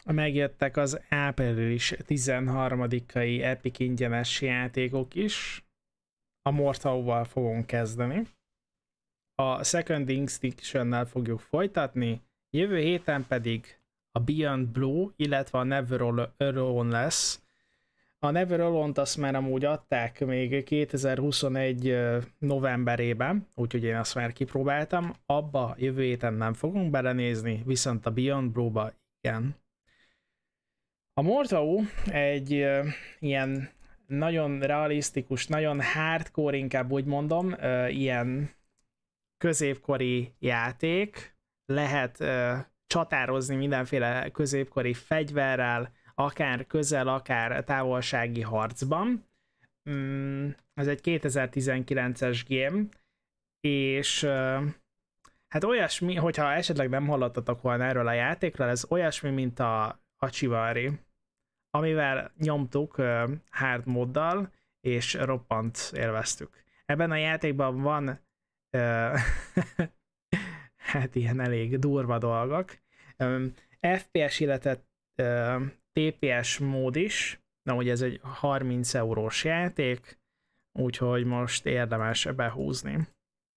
Megjöttek az április 13-ai Epic ingyenes játékok is. A Mortal-val fogunk kezdeni. A Second Extinction-nel fogjuk folytatni, jövő héten pedig a Beyond Blue, illetve a Never Alone lesz. A Never Alone-t azt már amúgy adták még 2021 novemberében, úgyhogy én azt már kipróbáltam. Abba jövő héten nem fogunk belenézni, viszont a Beyond Blue-ba igen. A Mortal egy ilyen nagyon realisztikus, nagyon hardcore, inkább úgy mondom, ilyen középkori játék, lehet csatározni mindenféle középkori fegyverrel, akár közel, akár távolsági harcban. Ez egy 2019-es game, és hát olyasmi, hogyha esetleg nem hallottatok volna erről a játékról, ez olyasmi, mint a Chivalry, amivel nyomtuk hard moddal, és roppant élveztük. Ebben a játékban van hát ilyen elég durva dolgok. FPS, illetve TPS mód is, na ugye ez egy 30 eurós játék, úgyhogy most érdemes behúzni.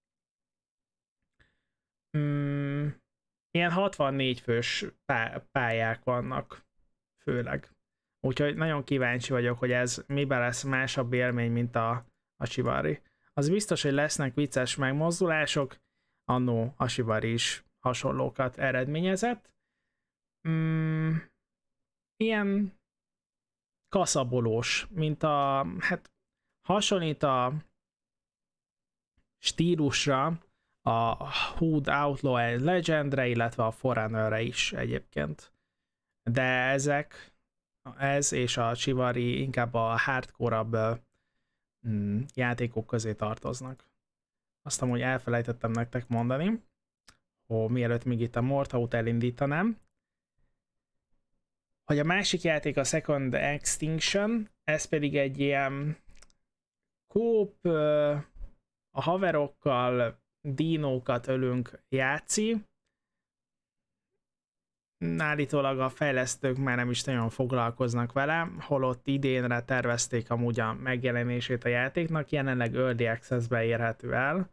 Ilyen 64 fős pályák vannak, főleg. Úgyhogy nagyon kíváncsi vagyok, hogy ez miben lesz másabb élmény, mint a Chivalry. Az biztos, hogy lesznek vicces megmozdulások, annó a Chivalry is hasonlókat eredményezett. Ilyen kaszabolós, mint hát hasonlít a stílusra a Hood Outlaw and Legendre, illetve a Forerunnerre is egyébként. De ez és a Chivalry inkább a hardcore-abb játékok közé tartoznak. Azt amúgy elfelejtettem nektek mondani, hogy mielőtt még itt a Mortal-t elindítanám, hogy a másik játék a Second Extinction, ez pedig egy ilyen kóp, a haverokkal dinókat ölünk játszi. Állítólag a fejlesztők már nem is nagyon foglalkoznak vele, holott idénre tervezték amúgy a megjelenését a játéknak, jelenleg Early Access-be érhető el.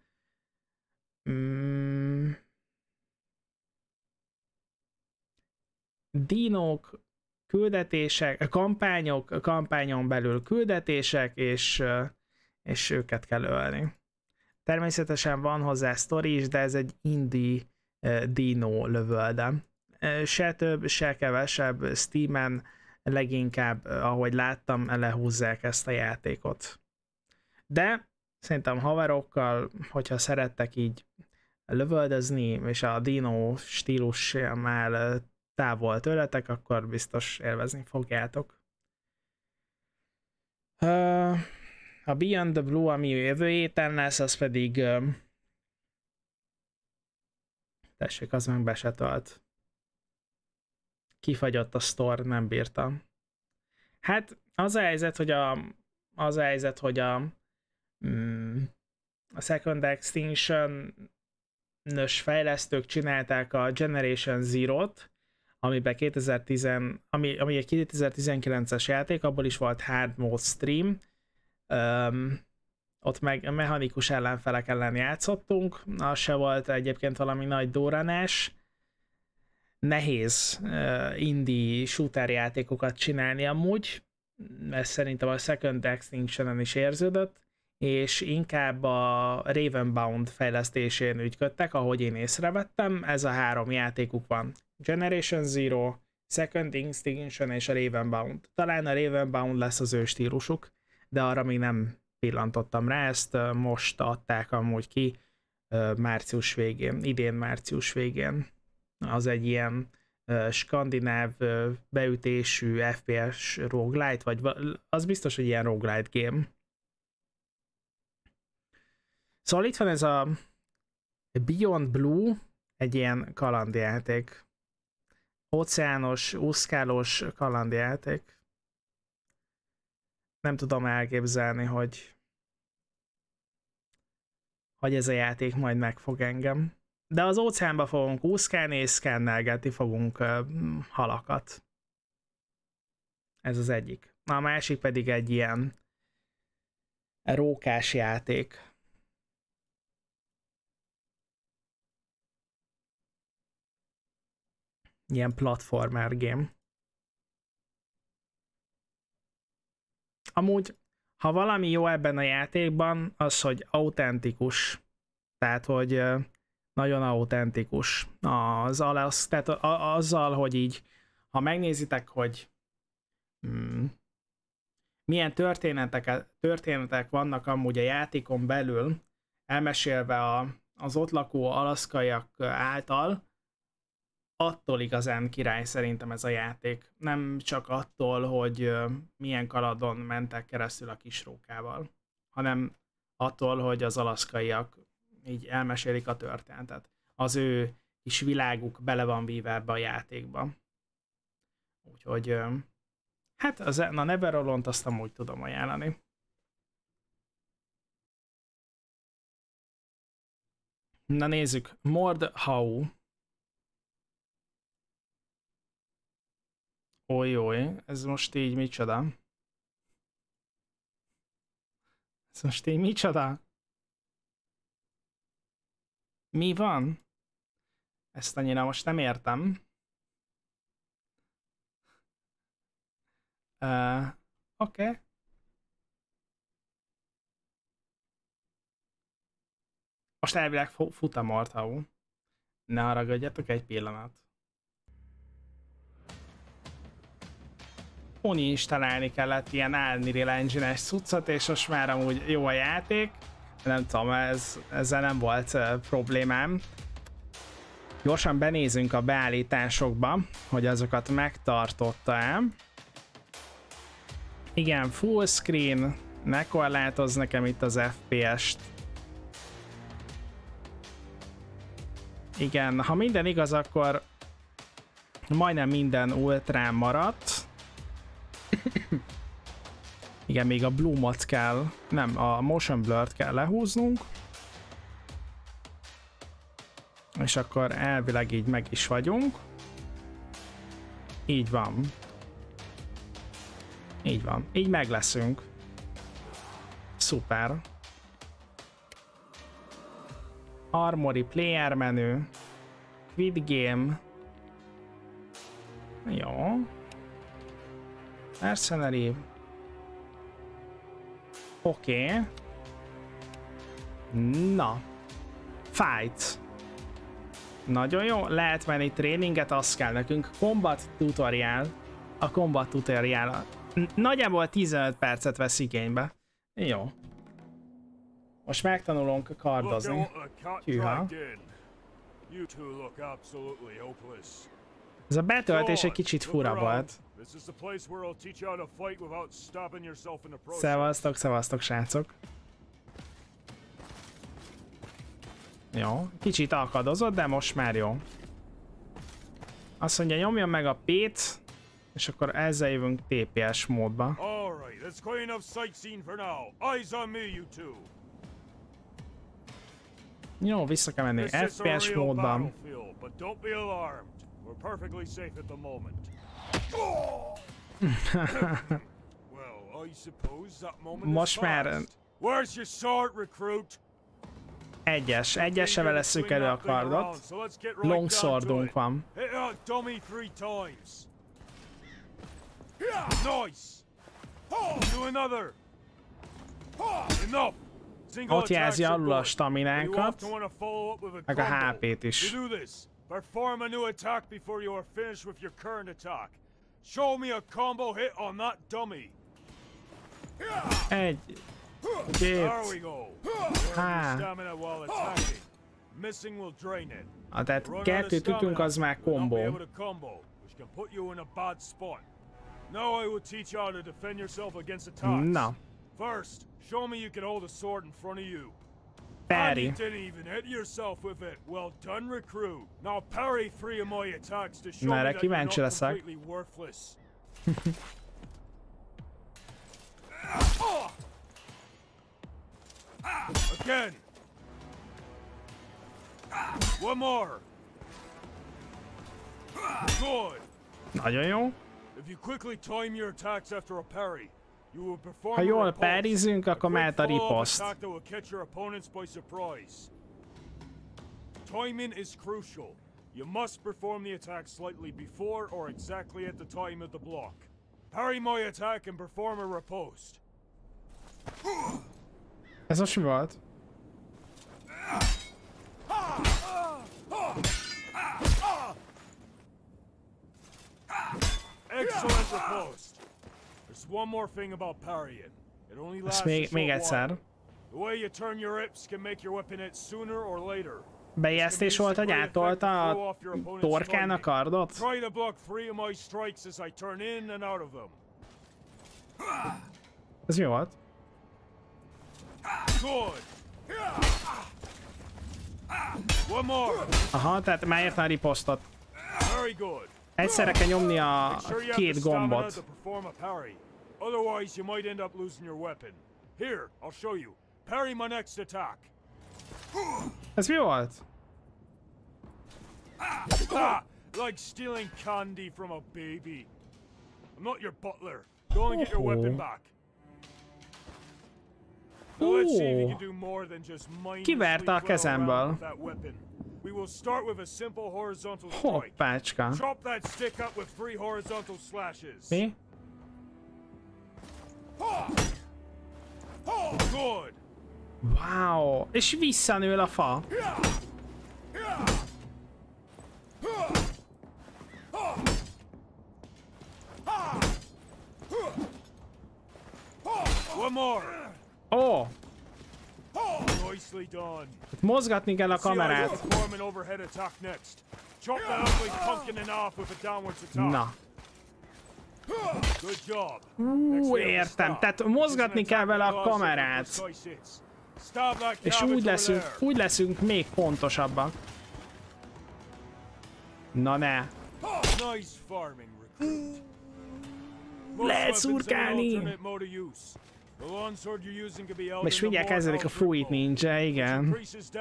Dinók, küldetések, kampányon belül küldetések, és őket kell ölni. Természetesen van hozzá sztori is, de ez egy indie dino lövölde. Se több, se kevesebb, Steamen leginkább, ahogy láttam, lehúzzák ezt a játékot. De szerintem haverokkal, hogyha szerettek így lövöldözni, és a dino stílus már távol tőletek, akkor biztos élvezni fogjátok. A Beyond the Blue, ami jövő héten lesz, az pedig tessék, az meg be se tölt. Kifagyott a store, nem bírtam. Hát az a helyzet, hogy a Second Extinction-ös fejlesztők csinálták a Generation Zero-t, ami egy 2019-es játék, abból is volt hard mode stream. Ott meg mechanikus ellenfelek ellen játszottunk, az se volt egyébként valami nagy durranás. Nehéz indie shooter játékokat csinálni amúgy, ez szerintem a Second Extinction-en is érződött, és inkább a Ravenbound fejlesztésén ügyködtek, ahogy én észrevettem. Ez a 3 játékuk van. Generation Zero, Second Extinction és a Ravenbound. Talán a Ravenbound lesz az ő stílusuk, de arra még nem pillantottam rá, ezt most adták amúgy ki március végén, idén március végén. Az egy ilyen skandináv beütésű FPS roguelite, vagy az biztos, hogy ilyen roguelite game. Szóval itt van ez a Beyond Blue, egy ilyen kalandjáték. Óceános, úszkálós kalandjáték. Nem tudom elképzelni, hogy ez a játék majd megfog engem. De az óceánba fogunk úszkálni, és szkennelgetni fogunk halakat. Ez az egyik. A másik pedig egy ilyen rókás játék. Ilyen platformer game. Amúgy, ha valami jó ebben a játékban, az, hogy autentikus. Tehát, hogy nagyon autentikus. Tehát azzal, hogy így, ha megnézitek, hogy milyen történetek vannak amúgy a játékon belül, elmesélve az ott lakó alaszkaiak által, attól igazán király szerintem ez a játék. Nem csak attól, hogy milyen kalandon mentek keresztül a kisrókával, hanem attól, hogy az alaszkaiak így elmesélik a történetet. Az ő kis világuk bele van víve ebbe a játékba. Úgyhogy hát a Neveralone-t azt amúgy tudom ajánlani. Na nézzük, Mordhau. Oly, ez most így micsoda? Ez most így micsoda? Mi van? Ezt annyira most nem értem. Oké. Most elvileg fut a Mordhau. Ne haragudjatok egy pillanat. Uni is találni kellett ilyen Unreal Engine-es cuccot, és most már amúgy jó a játék. Nem tudom, ezzel nem volt problémám. Gyorsan benézünk a beállításokba, hogy azokat megtartotta-e. Igen, full screen, ne korlátoz nekem itt az FPS-t. Igen, ha minden igaz, akkor majdnem minden ultrán maradt. Igen, még a Bloom-ot kell, nem, a Motion Blur-t kell lehúznunk. És akkor elvileg így meg is vagyunk. Így van. Így van. Így meg leszünk. Szuper. Armory Player menü. Quit Game. Jó. Mercenary. Oké. Na. Fight. Nagyon jó. Lehet menni tréninget, azt kell nekünk. Combat tutorial. A combat tutorial. Nagyjából 15 percet vesz igénybe. Jó. Most megtanulunk kardozni. Hűha. Ez a betöltés egy kicsit fura volt. Szevasztok, srácok. Jó, kicsit akadozott, de most már jó. Azt mondja, nyomjon meg a P-t, és akkor ezzel jövünk TPS módba. Jó, vissza kell menni FPS módban. Most már egyesevel leszünk elő a kardot. Longswordunk van. Ott jelzi alul a staminánkat, meg a HP-t is. Perform a new attack before you are finished with your current attack. Show me a combo hit on that dummy. Egy, két, missing will drain it. Tehát kettőt ütünk, az már kombó. Now I will teach you how to defend yourself against attacks. Na. First, show me you can hold a sword in front of you. Parry. You didn't even hit yourself with it. Well done, recruit. Now parry 3 of my attacks to show me that you're not completely worthless. Again. One more. Good. Nagyon jó. Ha jól parryzünk, akkor mehet a riposzt. Timing is crucial. You must perform the attack slightly before or exactly at the time of the block. Parry my attack and perform a riposte. Ez most mi volt? Excellent riposte. There's one more thing about parrying. It only lasts a short még egyszer. while. The way you turn your hips can make your weapon hit sooner or later. Bejesztés volt, hogy átolta a torkán a kardot? Try to block 3 of my strikes as I turn in and out of them. Ez mi volt? Good. One more. Aha, tehát már értem a riposztot. Very good. Egyszerre kell nyomni a két gombot. Otherwise you might end up losing your weapon. Here, I'll show you. Parry my next attack. Ez mi volt? Like stealing candy from a baby. I'm not your butler. Go and get your weapon back. Now let's see if you can do more than just Kiverte a kezemből. We will start with a simple horizontal strike. Hoppácska. Chop that stick up with 3 horizontal slashes. Mi? Good. Wow! És visszanől a fa. One more. Ó! Nicely done. Mozgatni kell a kamerát. Na. Értem. Tehát mozgatni kell vele a kamerát. És úgy leszünk még pontosabbak. Na ne. Lehet szurkálni. És mindjárt kezdődik a Fruit Ninja, igen.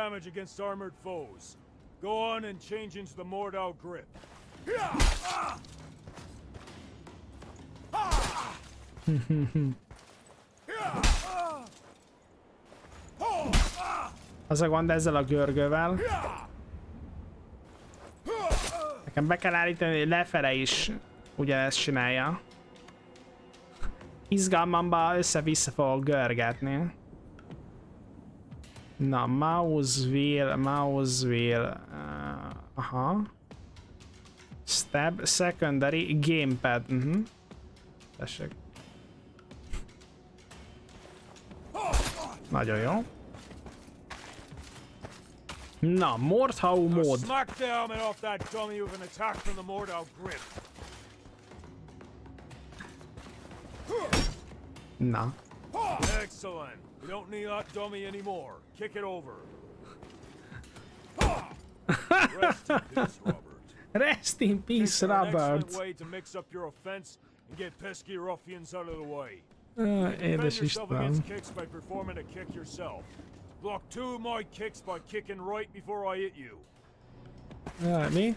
Az a gond ezzel a görgővel. Nekem be kell állítani, hogy lefele is ugyanezt csinálja. Izgalmamban össze-vissza fogok görgetni. Na, mouse wheel, aha. Stab, secondary, gamepad, Tessék. Nagyon jó. Na, Mordhau mód. Na. Excellent. We don't need that dummy anymore. Kick it over. Rest in peace, Robert. Way to mix up your offense and get pesky ruffians out of the way. Édes Isten. Kicks by performing a kick yourself. Block 2 of my kicks by kicking right before I hit you. Mi?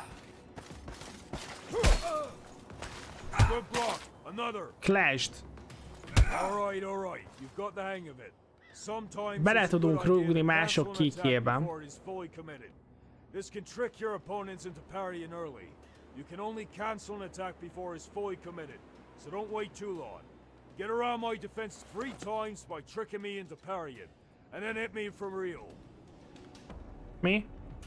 Good block. Another. Clashed. All right. You've got the hang of it. Sometimes bele tudunk rúgni mások kikjében. This can trick your opponents into parrying early. You can only cancel an attack before it's fully committed, so don't wait too long. Get around my defense 3 times by tricking me into parrying, and then hit me for real. Mi?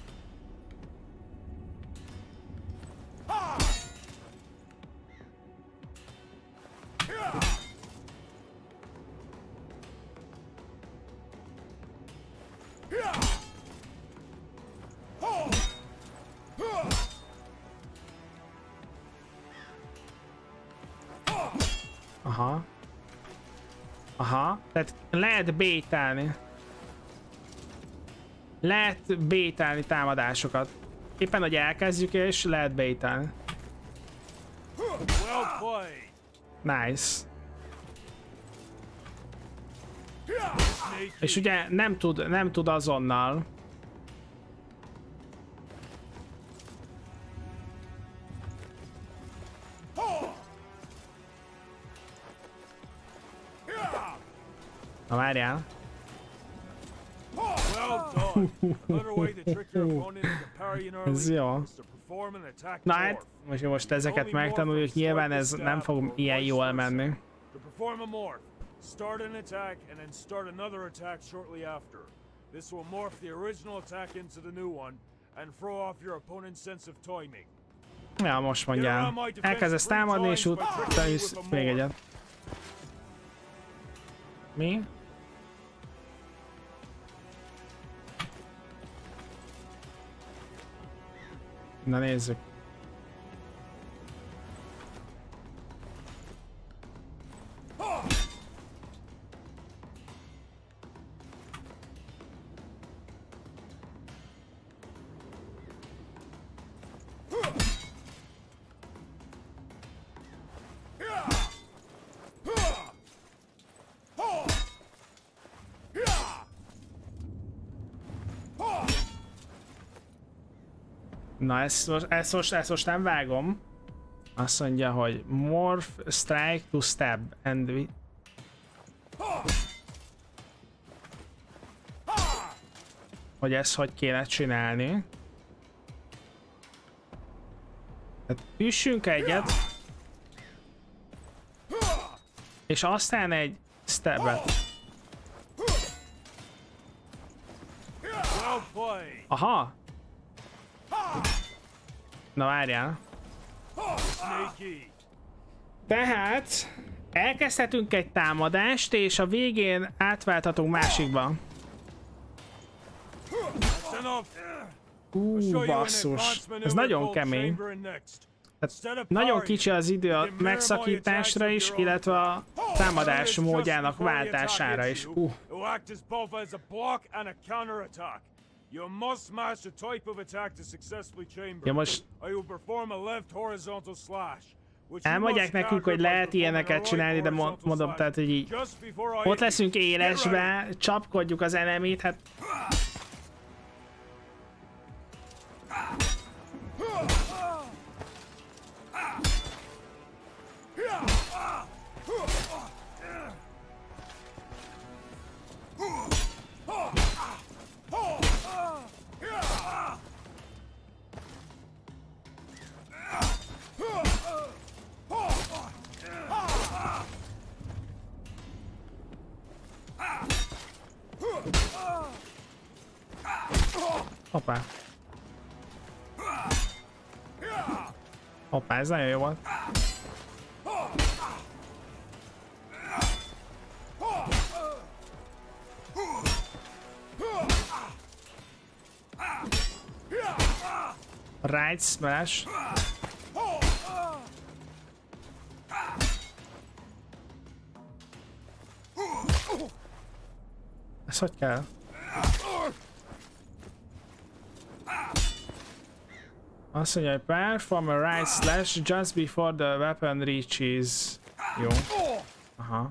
Aha. Tehát lehet baitelni. Lehet baitelni támadásokat. Éppen, hogy elkezdjük, és lehet baitelni. Nice. És ugye nem tud azonnal. Na várjál. Well done. Another way to trick your opponent into parrying Ez early jó. is to perform an attack Na hát, morph. most ezeket megtanuljuk, nyilván ez nem fog ilyen jól menni. To perform a morph, start an attack and then start another attack shortly after. This will morph the original attack into the new one and throw off your opponent's sense of timing. Ja, most mondjál. Elkezdesz támadni, és utána is még egyet. Mi? Na nézzük. Na ezt most nem vágom. Azt mondja, hogy morph, strike to stab and we... Hogy ezt hogy kéne csinálni. Tehát üssünk egyet. És aztán egy stabet. Aha! Na várjál. Tehát elkezdhetünk egy támadást, és a végén átválthatunk másikba. Basszus. Ez nagyon kemény. Tehát nagyon kicsi az idő a megszakításra is, illetve a támadás módjának váltására is. You must smash the type of attack to successfully chamber. Ja, most I will perform a left horizontal slash. Elmondják nekünk, hogy lehet ilyeneket csinálni, de mondom, tehát, hogy így ott leszünk élesbe, csapkodjuk az enemit, hát... Hoppá. Hoppá, ez nagyon jó volt. Right smash. Ez hogy kell? Azt mondja, hogy perform a right slash just before the weapon reaches. Jó. Aha.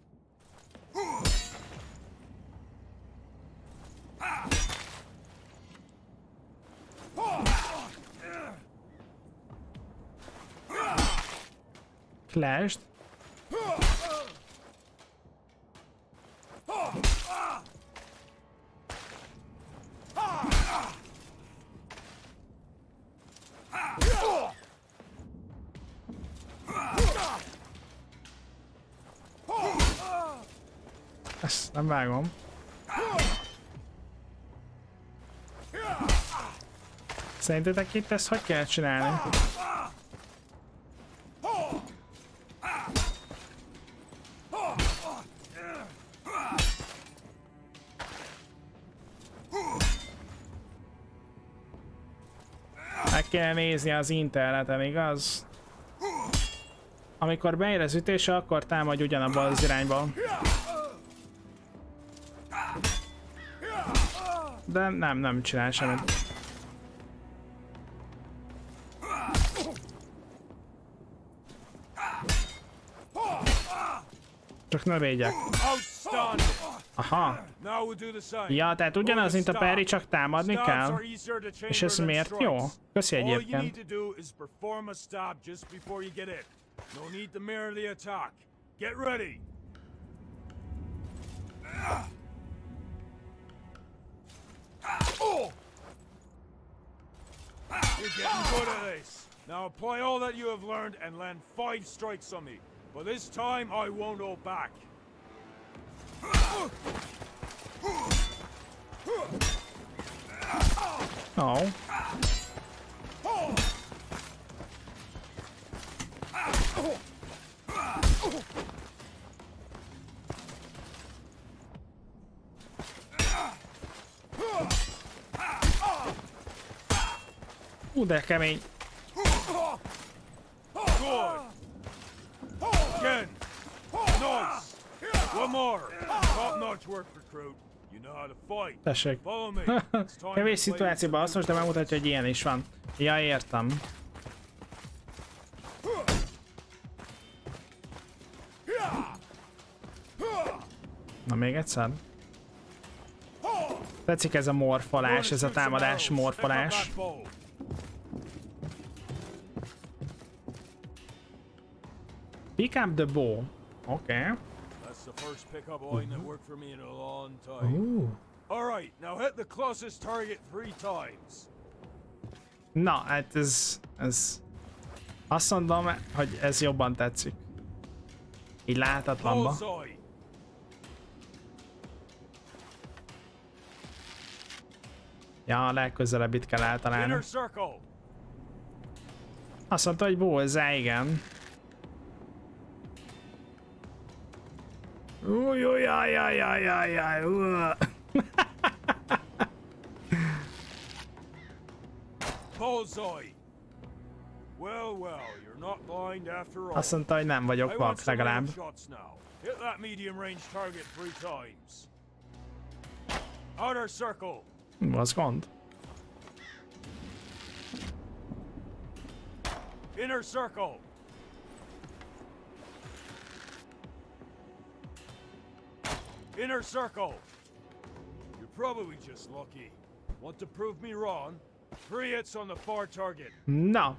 Clashed. Ezt nem vágom. Szerintetek itt ezt hogy kell csinálni? Meg kell nézni az interneten, igaz? Amikor beér az ütése, akkor támadj ugyanabba az irányba. De nem csinál semmit. Csak ne védjek. Aha. Ja, tehát ugyanaz, mint a parry, csak támadni kell. És ez miért jó? Köszi egyébként. You're getting good at this. Now apply all that you have learned and land 5 strikes on me. But this time I won't hold back. Oh. De kemény. Good. Again. Nice. One more. Top-notch work, recruit. You know how to fight. Tessék. Follow me. It's time Kevés to play szituációban hasznos, de megmutatja, hogy ilyen is van. Ja, értem. Na még egyszer. Tetszik ez a morfolás, ez a támadás morfolás. Pick up the bow. Okay. That's the first pickup line that worked for me in a long time. All right, now hit the closest target 3 times. Na, hát ez... Azt mondom, hogy ez jobban tetszik. Így látatlanba. Bullseye. Ja, a legközelebb itt kell eltalálni. Inner circle. Azt mondta, hogy bullseye, igen. Jaj. Bullseye. Well, you're not blind after all. Azt mondta, hogy nem vagyok vak, legalább. Hit that medium range target 3 times. Outer circle. Az gond. Inner circle. Inner circle. You're probably just lucky. Want to prove me wrong? 3 hits on the far target. Na.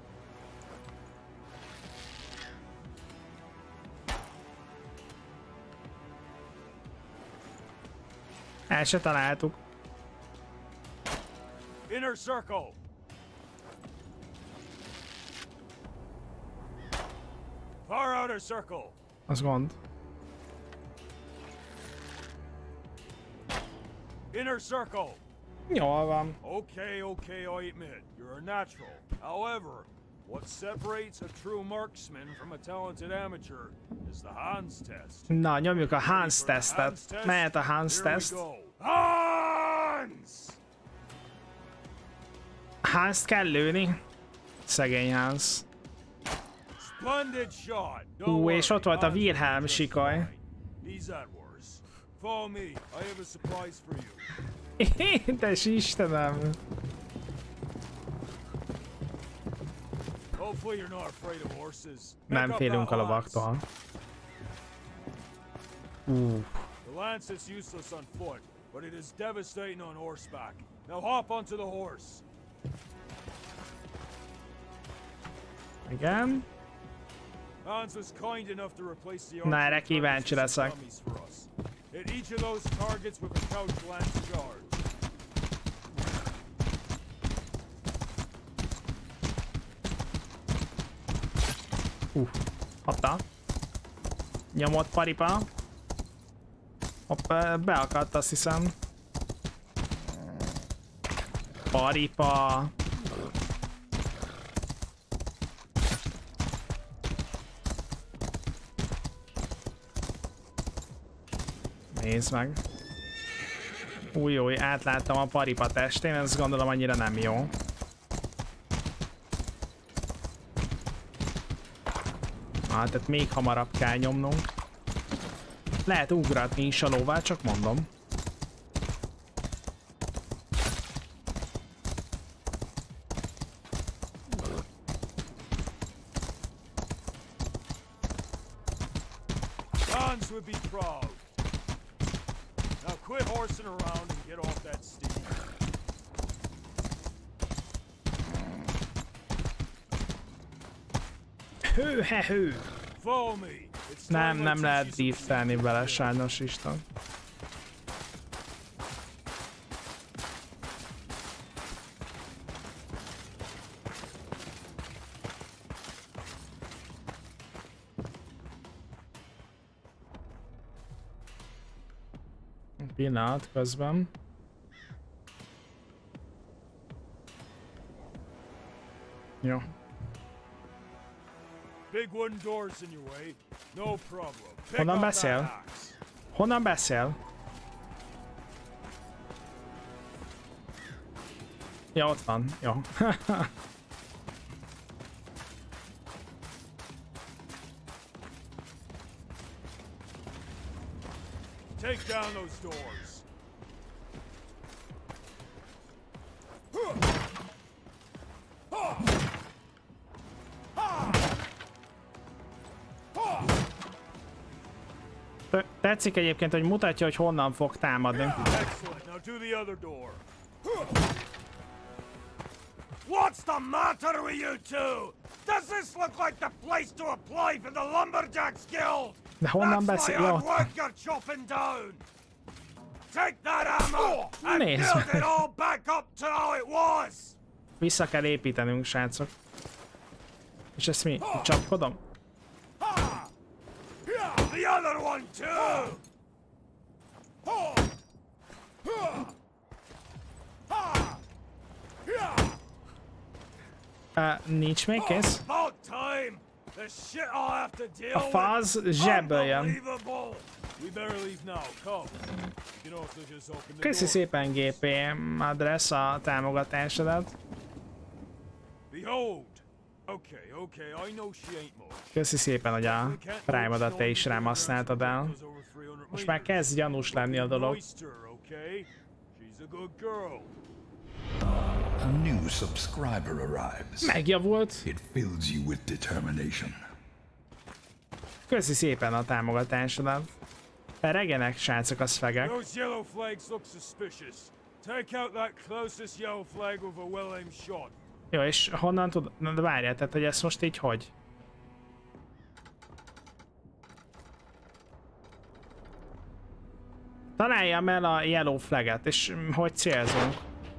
El se találtuk. Inner circle. Far outer circle. Az gond. Inner circle. Jól van. Okay, I admit, you're a natural. However, what separates a true marksman from a talented amateur is the Hans test. Na, nyomjuk a Hans tesztet. Mehet a Hans teszt. Hans! Hans-t kell lőni. Szegény Hans. Splendid shot. Don't És ott volt a worry, Wilhelm Hans will sikoly. just fine. He's that worse. Follow me. I have a surprise for you. Édes Istenem! Hopefully you're not afraid of horses. Nem félünk a lovaktól. The lance is useless on foot, but it is devastating on horseback. Now hop onto the horse. Igen. Hans was kind enough to replace the Na, erre archery kíváncsi targets with leszek. dummies for us. Hit each of those targets with a couch lance charge. Hoppá. Nyomott paripa. Hopp, beakadt, azt hiszem. Paripa. Nézd meg. Új, átláttam a paripa testén, ezt gondolom annyira nem jó. Tehát még hamarabb kell nyomnunk. Lehet ugratni is a lóval, csak mondom. Hans would be proud. Now quit horsing around and get off that steed. Hő. Follow me. It's time Nem I lehet teach you some driftelni basic vele, skills. sajnos Isten. Pillanat közben. Jó. Big wooden doors in your way. No problem. Honnan beszél? Honnan beszél? Ja, ott van. Jó. Take down those doors. Tetszik egyébként, hogy mutatja, hogy honnan fog támadni. Excellent. Now do the other door. What's the matter with you two? Does this look like the place to apply for the Lumberjacks Guild? De honnan beszél? Jó. Work you're chopping down. Take that ammo and Nézd build meg. it all back up to how it was. Vissza kell építenünk, srácok. És ezt mi? Csapkodom? The other one too. Nincs még kész? About time. The shit I'll have to deal A faz zsebből jön. Unbelievable. We better leave now. Come. You know if they just open the Köszi door. szépen GP Adress a támogatásodat. Behold. Okay. I know she ain't much. Köszi szépen, hogy a Prime-odat te is rám használtad el. Most már kezd gyanús lenni a dolog. She's a good girl. A new subscriber arrives. Megjavult. It fills you with determination. Köszi szépen a támogatásodat. Regenek, srácok, az fegek. Those yellow flags look suspicious. Take out that closest yellow flag with a well-aimed shot. Jó, és honnan tud... Na, de várjál, tehát, hogy ezt most így hogy? Találjam el a yellow flaget, és hogy célzunk?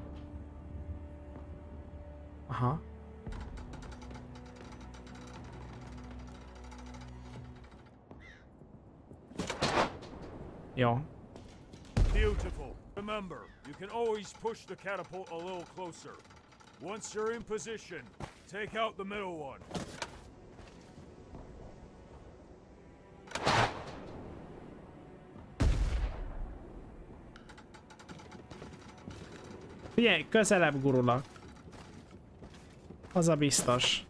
Aha. Jó. Beautiful. Remember, you can always push the catapult a little closer. Once you're in position, take out the middle one. Figyelj, közelebb gurulok. Az a biztos.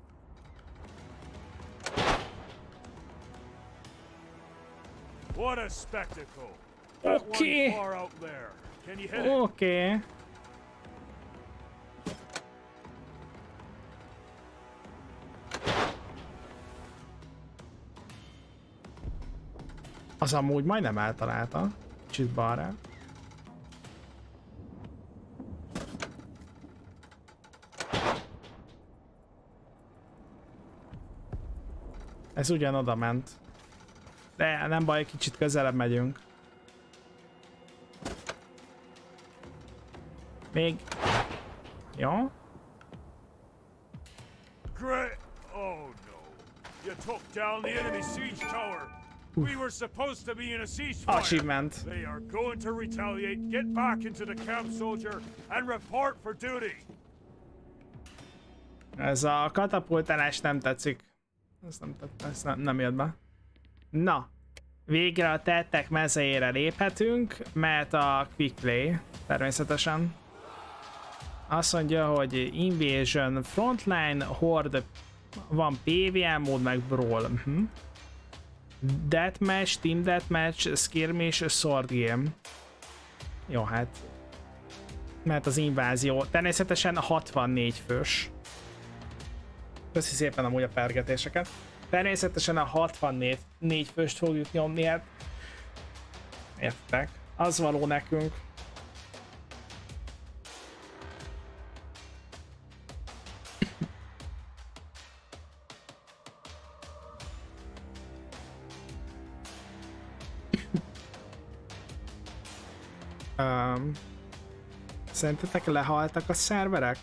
What a spectacle. That Okay. one far out there. Can you hit it? Oké. Az amúgy majdnem eltalálta. Kicsit balra. Ez ugyan oda ment. De nem baj, kicsit közelebb megyünk. Még... Jó? Great. Oh no. You took down the enemy siege tower. We were supposed to be in a ceasefire. Achievement. They are going to retaliate. Get back into the camp, soldier, and report for duty. Ez a katapultálás nem tetszik. Ez nem jött be. Na, végre a tettek mezejére léphetünk, mert a quick play, természetesen. Azt mondja, hogy Invasion Frontline, Horde, van PvM mód, meg Brawl. Deathmatch, Team Deathmatch, Skirmish, Sword Game. Jó, hát. Mert az invázió. Természetesen 64 fős. Köszi szépen amúgy a pergetéseket. Természetesen a 64 főst fogjuk nyomni, hát értek. Az való nekünk. Szerintetek lehaltak a szerverek?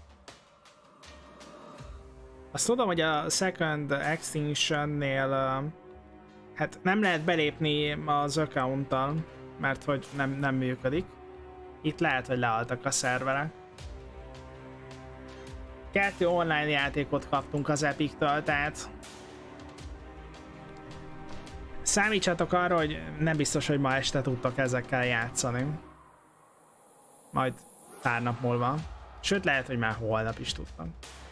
Azt tudom, hogy a Second Extinction-nél hát nem lehet belépni az account-tal. mert hogy nem működik. Itt lehet, hogy lealtak a szerverek. 2 online játékot kaptunk az Epic-től, tehát számítsatok arra, hogy nem biztos, hogy ma este tudtok ezekkel játszani. Majd pár nap múlva. Sőt, lehet, hogy már holnap is tudtam.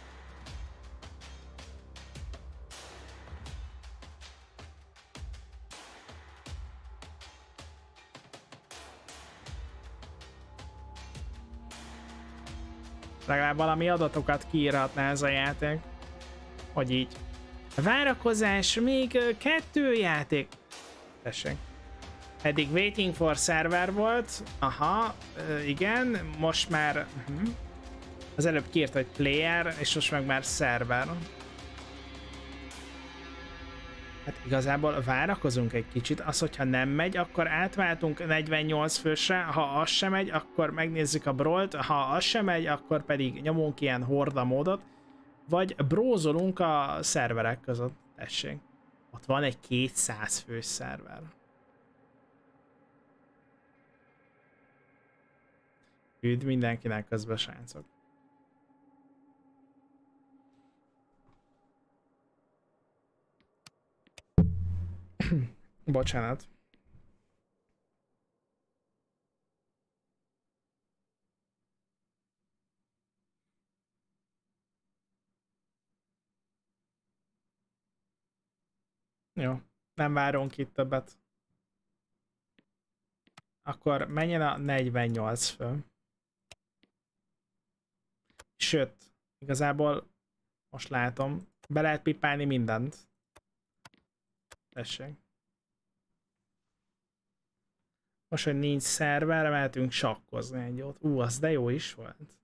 Legalább valami adatokat kiírhatná ez a játék. Hogy így. Várakozás, még 2 játék. Tessék. Eddig waiting for server volt. Aha, igen, most már... Az előbb kiírt, hogy player, és most meg már server. Hát igazából várakozunk egy kicsit. Az, hogyha nem megy, akkor átváltunk 48 fősre. Ha az sem megy, akkor megnézzük a Brawl-t. Ha az sem megy, akkor pedig nyomunk ilyen horda módot. Vagy brózolunk a szerverek között. Tessék. Ott van egy 200 fős szerver. Üdv mindenkinek közben, srácok. Bocsánat. Jó, nem várunk itt többet. Akkor menjen a 48 fő. Sőt, igazából most látom, be lehet pipálni mindent. Tessék. Most, hogy nincs szerver, mehetünk sakkozni egy jót. Az de jó is volt.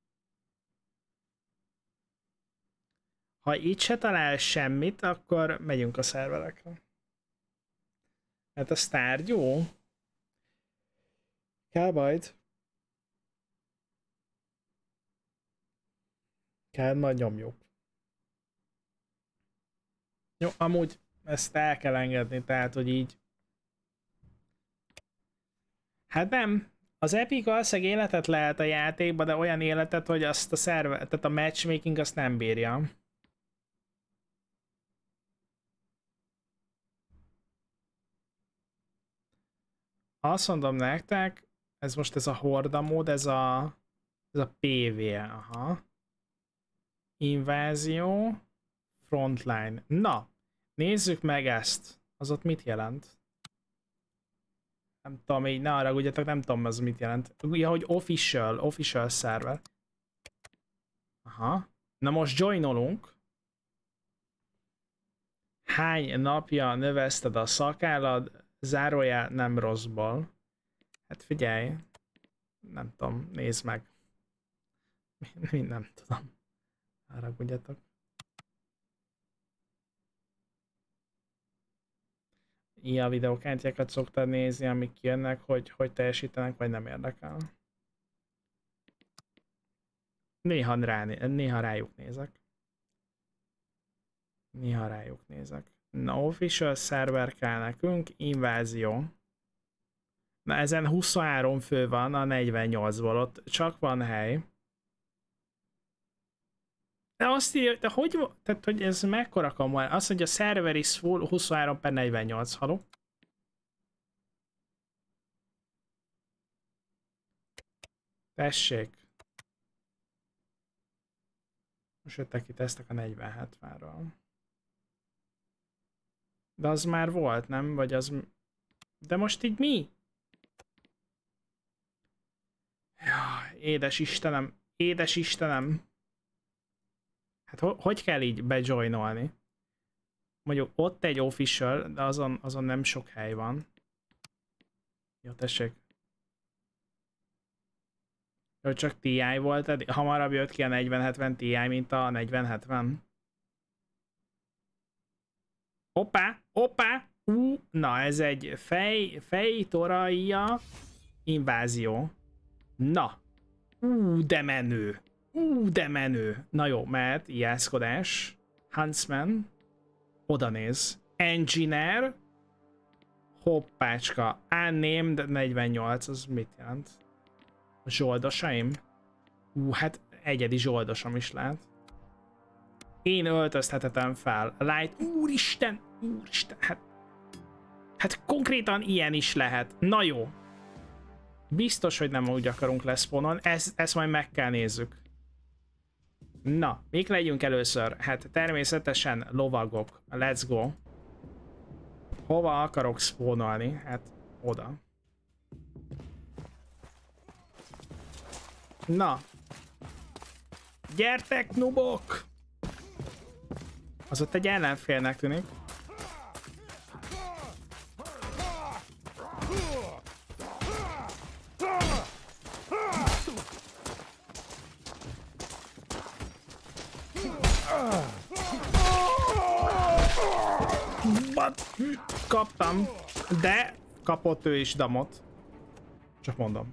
Ha itt se talál semmit, akkor megyünk a szerverekre. Hát a sztár jó. Kell majd. Kell, majd nyomjuk. Jó, amúgy ezt el kell engedni, tehát, hogy így. Hát nem. Az Epic valószínűleg életet lehet a játékba, de olyan életet, hogy azt a szerver, tehát a matchmaking azt nem bírja. Azt mondom nektek, ez most ez a horda mód, ez a PV, aha. Invázió, frontline. Na, nézzük meg ezt. Az ott mit jelent? Nem tudom, így ne haragudjatok, nem tudom ez mit jelent. Ja, hogy official server. Aha. Na most joinolunk. Hány napja növeszted a szakállad? Zárójel nem rosszból. Hát figyelj. Nem tudom, nézd meg. Nem tudom. Haragudjatok. Ilyen videókártyákat szoktad nézni, amik jönnek, hogy teljesítenek, vagy nem érdekel. Néha rájuk nézek. Na, official server kell nekünk, invázió. Na, ezen 23 fő van a 48-ból, ott csak van hely. De azt írja, de hogy, tehát, hogy ez mekkora kamu? Azt, hogy a server is full 23/48, haló? Tessék. Most jöttek ki tesztek a 40-70-ről. De az már volt, nem? Vagy az... De most így mi? Ja, édes Istenem, édes Istenem. Hát hogy kell így bejoinolni? Mondjuk ott egy official, de azon nem sok hely van. Jó, tessék. Jó, csak TI volt, hamarabb jött ki a 4070 Ti, mint a 4070. Hoppá! Na, ez egy fejtoraia invázió. Na. De menő. De menő. Na jó, mehet, ijászkodás. Huntsman. Oda néz. Engineer. Hoppácska. Unnamed 48, az mit jelent? Zsoldosaim? Hát egyedi zsoldosom is lehet. Én öltöztethetem fel. Light, úristen, hát konkrétan ilyen is lehet. Na jó. Biztos, hogy nem úgy akarunk leszponon, ezt majd meg kell nézzük. Na, mik legyünk először? Hát természetesen lovagok. Let's go. Hova akarok spawnolni? Hát oda. Na. Gyertek, nubok! Az ott egy ellenfélnek tűnik. Kaptam, de kapott ő is damot. Csak mondom.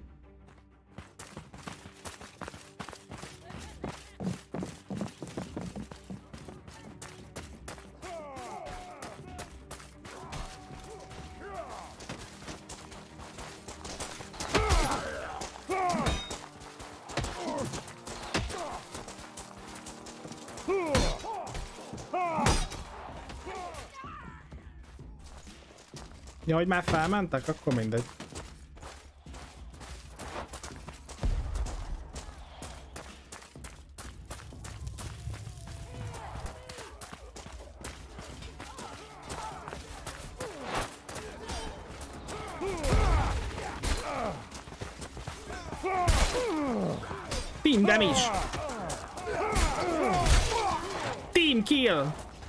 Ja, hogy már felmentek? Akkor mindegy. Team damage! Team kill!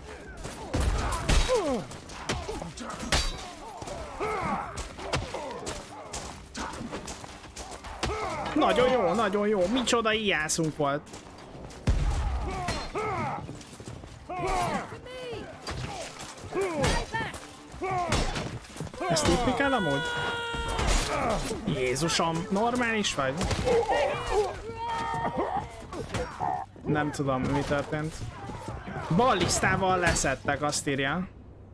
Nagyon jó, nagyon jó. Micsoda ijászunk volt. Ezt lépni kell amúgy? Jézusom, normális vagy? Nem tudom, mi történt. Ballisztával leszettek, azt írja.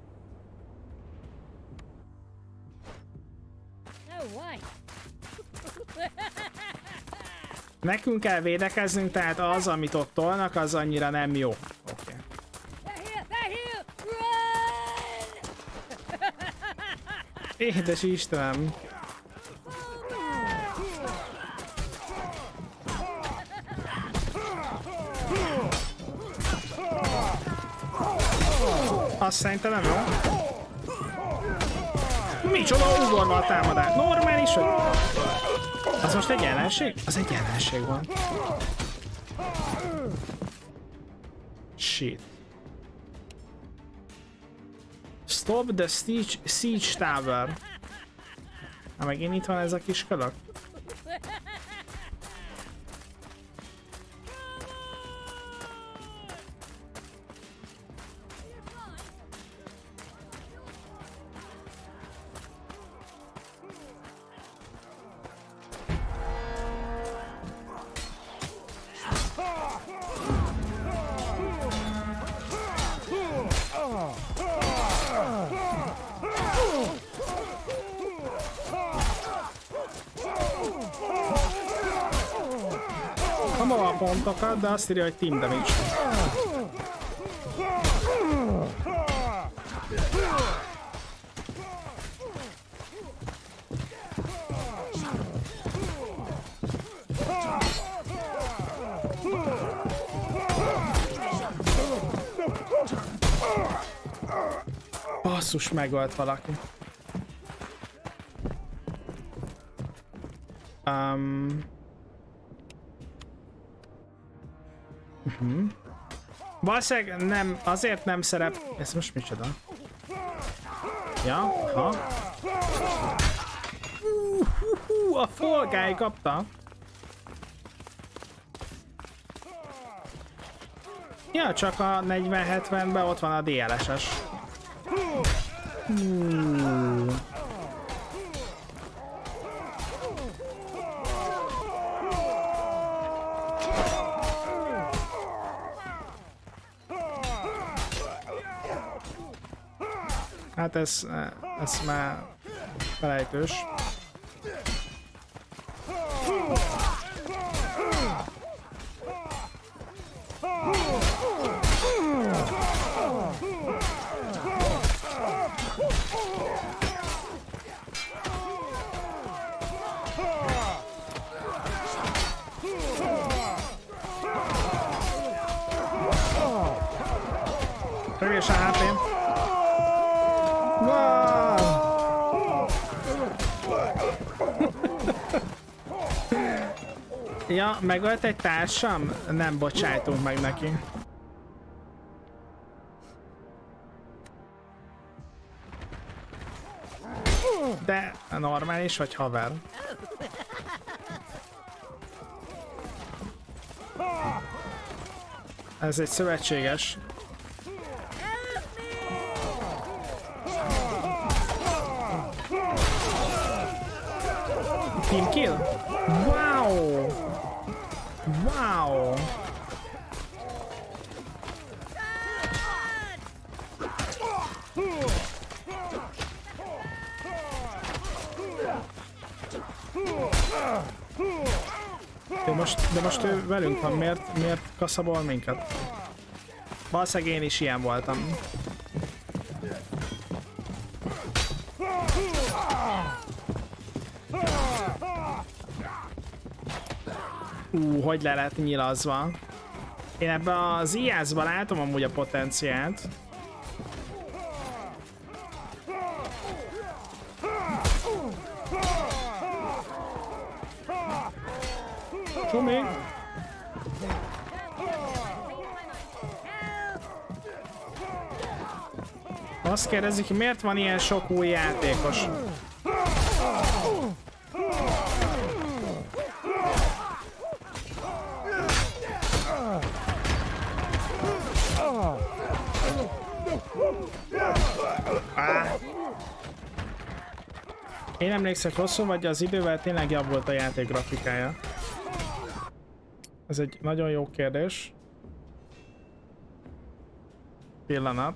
Nekünk kell védekeznünk, tehát az, amit ott tolnak, az annyira nem jó. Oké. Édes Istenem! Azt szerintem nem jó. Micsoda ugorva a támadás? Normális, hogy... Az most egy ellenség? Az egy ellenség van. Shit. Stop the siege tower. Ha megint itt van ez a kis kalak. A pontokat, de azt írja, hogy team damage. Basszus, megölt valaki. Valószínűleg nem, azért nem szerep... Ez most micsoda? Ja, ha. A Fall Guy kapta. Ja, csak a 40-70-ben ott van a DLS-es. Hát ez már Felejtős. Kevés a HP-m. Ja, megölt egy társam? Nem bocsájtunk meg neki. De normális vagy haver? Ez egy szövetséges. Team kill? Wow! Wow! De most ő velünk van, miért kaszabol minket? Valószínűleg én is ilyen voltam. Hogy le lett nyilazva. Én ebben az IAS-ban látom amúgy a potenciált. Csumi! Azt kérdezik, miért van ilyen sok új játékos? Én emlékszek rosszul, vagy az idővel tényleg jobb volt a játék grafikája? Ez egy nagyon jó kérdés. Pillanat.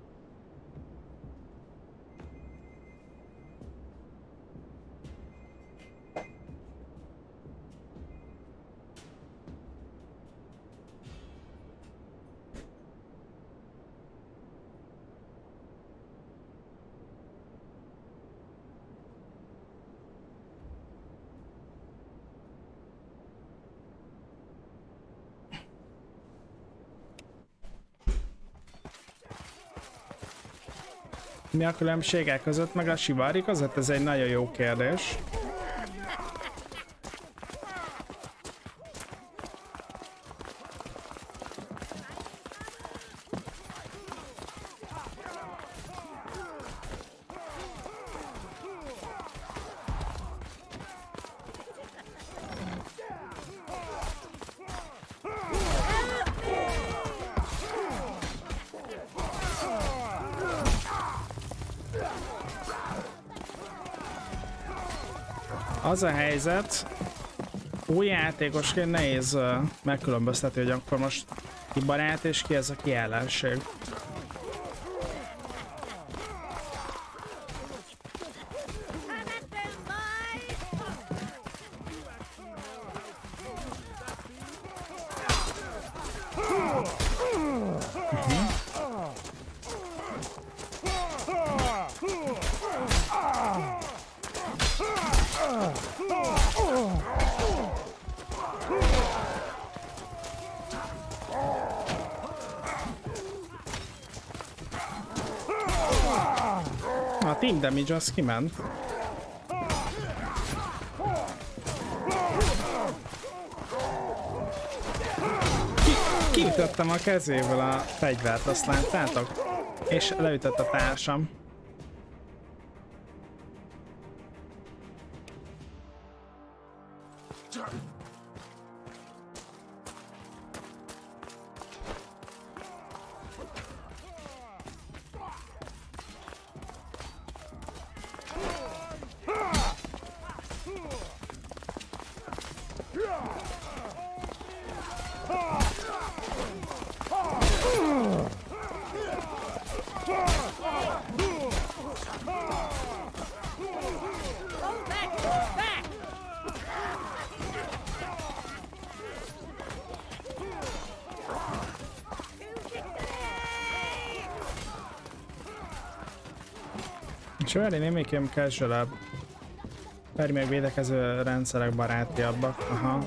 Mi a különbségek között meg a Shibari között? Ez egy nagyon jó kérdés. Az a helyzet, új játékosként nehéz megkülönböztetni, hogy akkor most ki barát és ki ez a ki ellenség. A team damage az kiment. Kiütöttem a kezéből a fegyvert, azt láttátok? És leütött a társam. Very némiképp casual-abb. Pedig még védekező rendszerek barátiabbak. Aha.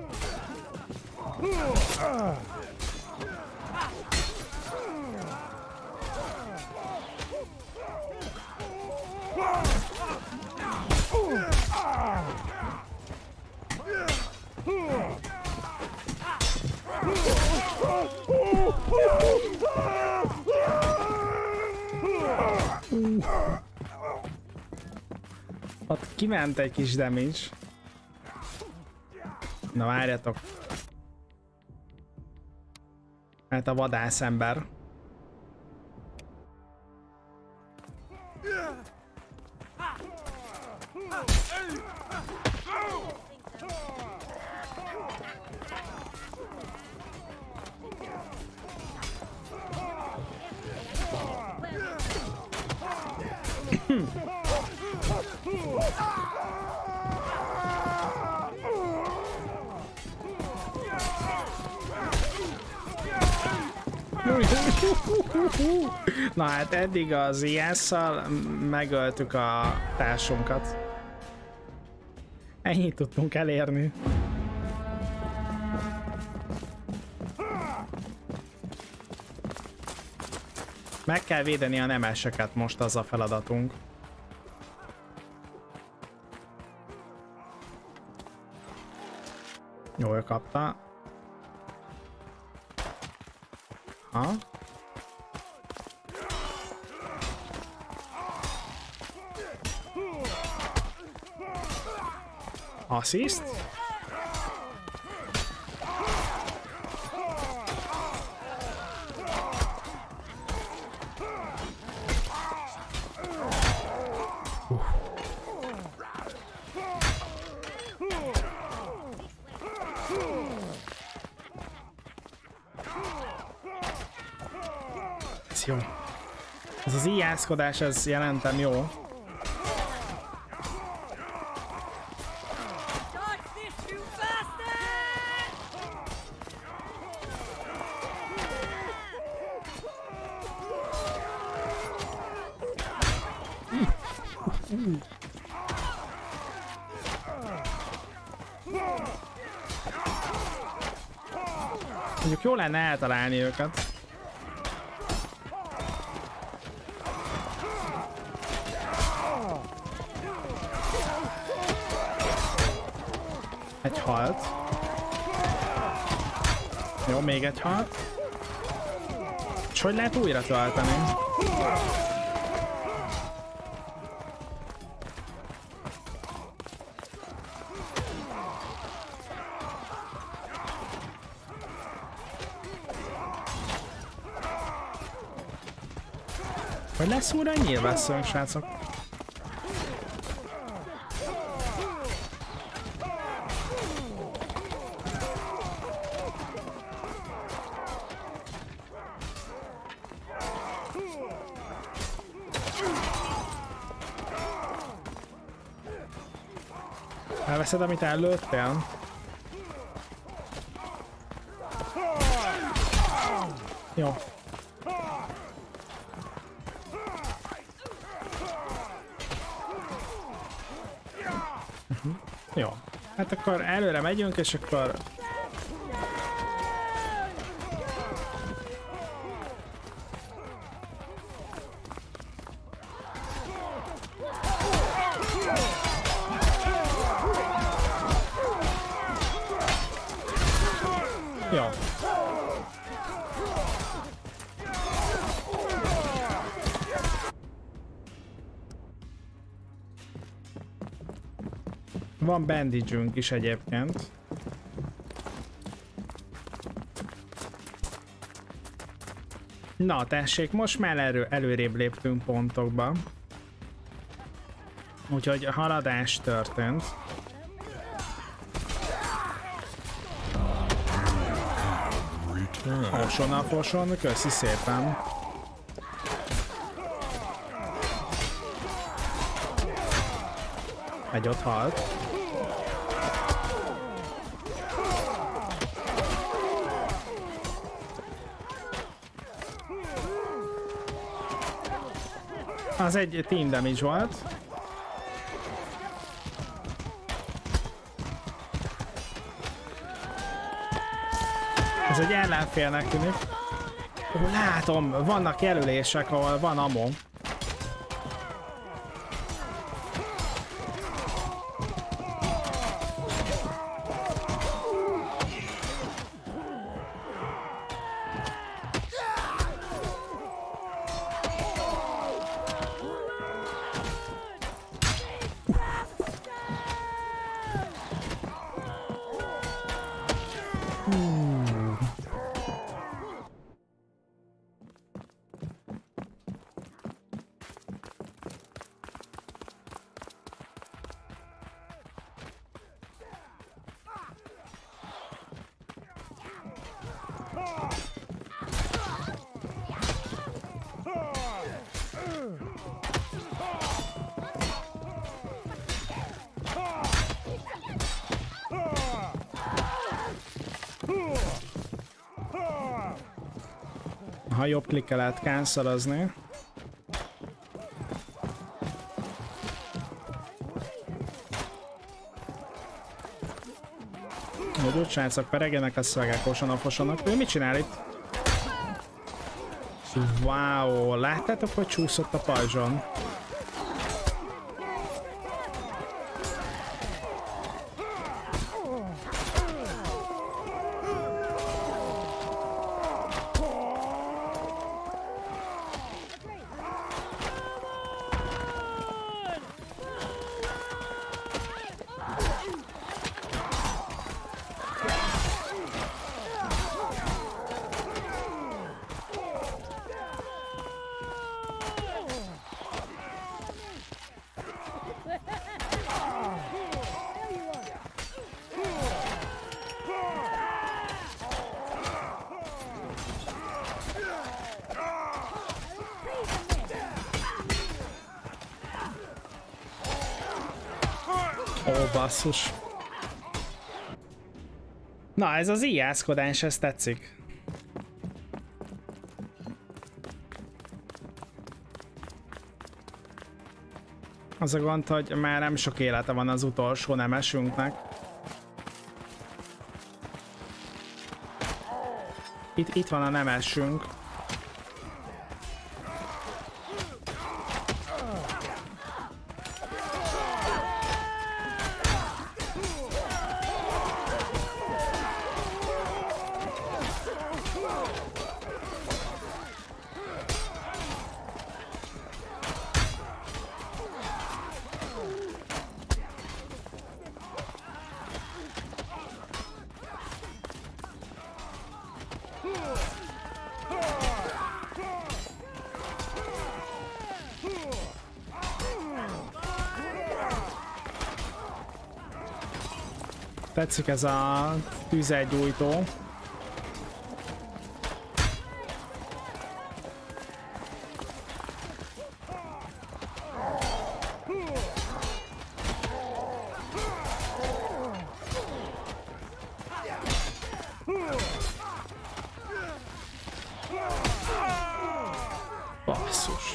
Ott kiment egy kis damage. Na várjatok. Hát a vadászember. Na hát eddig az IS-szal megöltük a társunkat. Ennyit tudtunk elérni. Meg kell védeni a nemeseket, most az a feladatunk. Jól kapta. Ha? Assist? Ez jó. Ez az íjászkodás, ez jelentem jó. Mondjuk jó lenne eltalálni őket. Egy halt. Jó, még egy halt. És hogy lehet újra tölteni? Hogy lesz újra nyilvesszünk, srácok? Elveszed, amit előttél? Jó. Jó. Hát akkor előre megyünk, és akkor... Jó. Van bandage-ünk is egyébként. Na tessék, most már előrébb léptünk pontokba. Úgyhogy a haladás történt. Foson a foson, köszi szépen. Egy ott halt. Az egy team damage volt. Ez egy ellenfélnek tűnik. Ó, látom, vannak jelölések, ahol van ammo. Ha jobb klikkel lehet cancelezni. Hogy úgy srácok peregenek a szövegek, osanok. Ő mit csinál itt? Wow, láttátok, hogy csúszott a pajzson? Ó, basszus. Na, ez az íjászkodás, ez tetszik. Az a gond, hogy már nem sok élete van az utolsó nemesünknek. Itt van a nemesünk. Tetszik ez a tüzegyújtó. Basszus.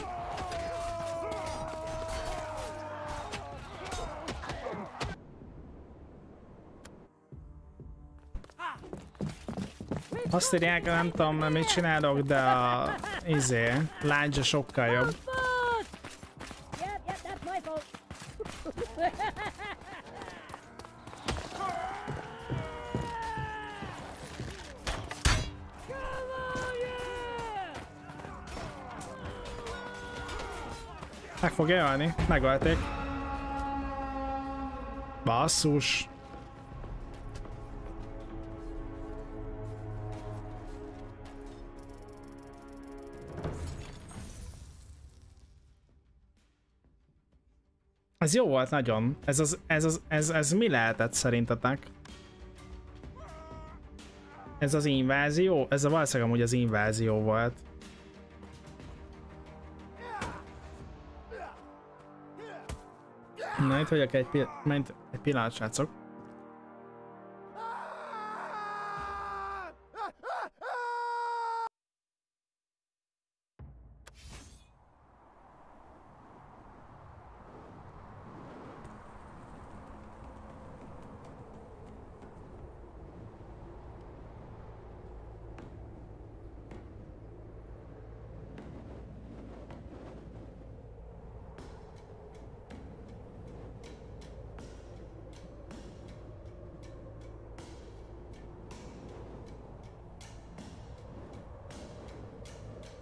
Azt írják, nem tudom, mit csinálok, de a lágyzsa sokkal jobb. Meg fogja ölni, megölték. Basszus. Ez jó volt nagyon. Ez mi lehetett szerintetek? Ez az invázió? Ez a valószínűleg amúgy az invázió volt. Na itt vagyok egy pillanat, srácok.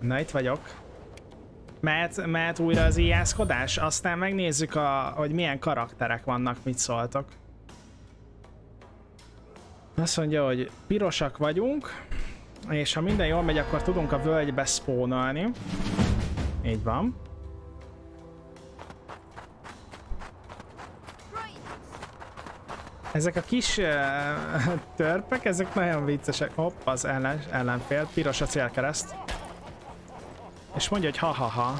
Na, itt vagyok. Mehet újra az íjászkodás, aztán megnézzük, hogy milyen karakterek vannak, mit szóltok. Azt mondja, hogy pirosak vagyunk, és ha minden jól megy, akkor tudunk a völgybe spawnolni. Így van. Ezek a kis törpek, ezek nagyon viccesek. Hopp, az ellenfél, piros a célkereszt. És mondja, hogy ha-ha-ha.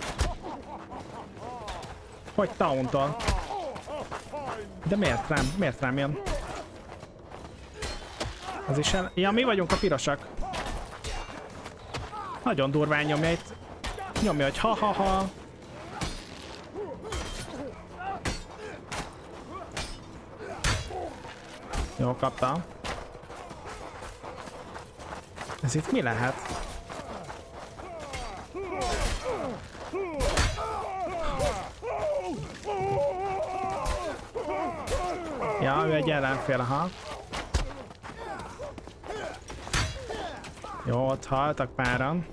Hogy tauntol? De miért rám jön? Az is ja, mi vagyunk a pirosak. Nagyon durván nyomja itt. Nyomja, hogy ha-ha-ha. Jó, kapta. Ez itt mi lehet? Ja, ő egy ellenfél, aha. Jó, ott haltak páran.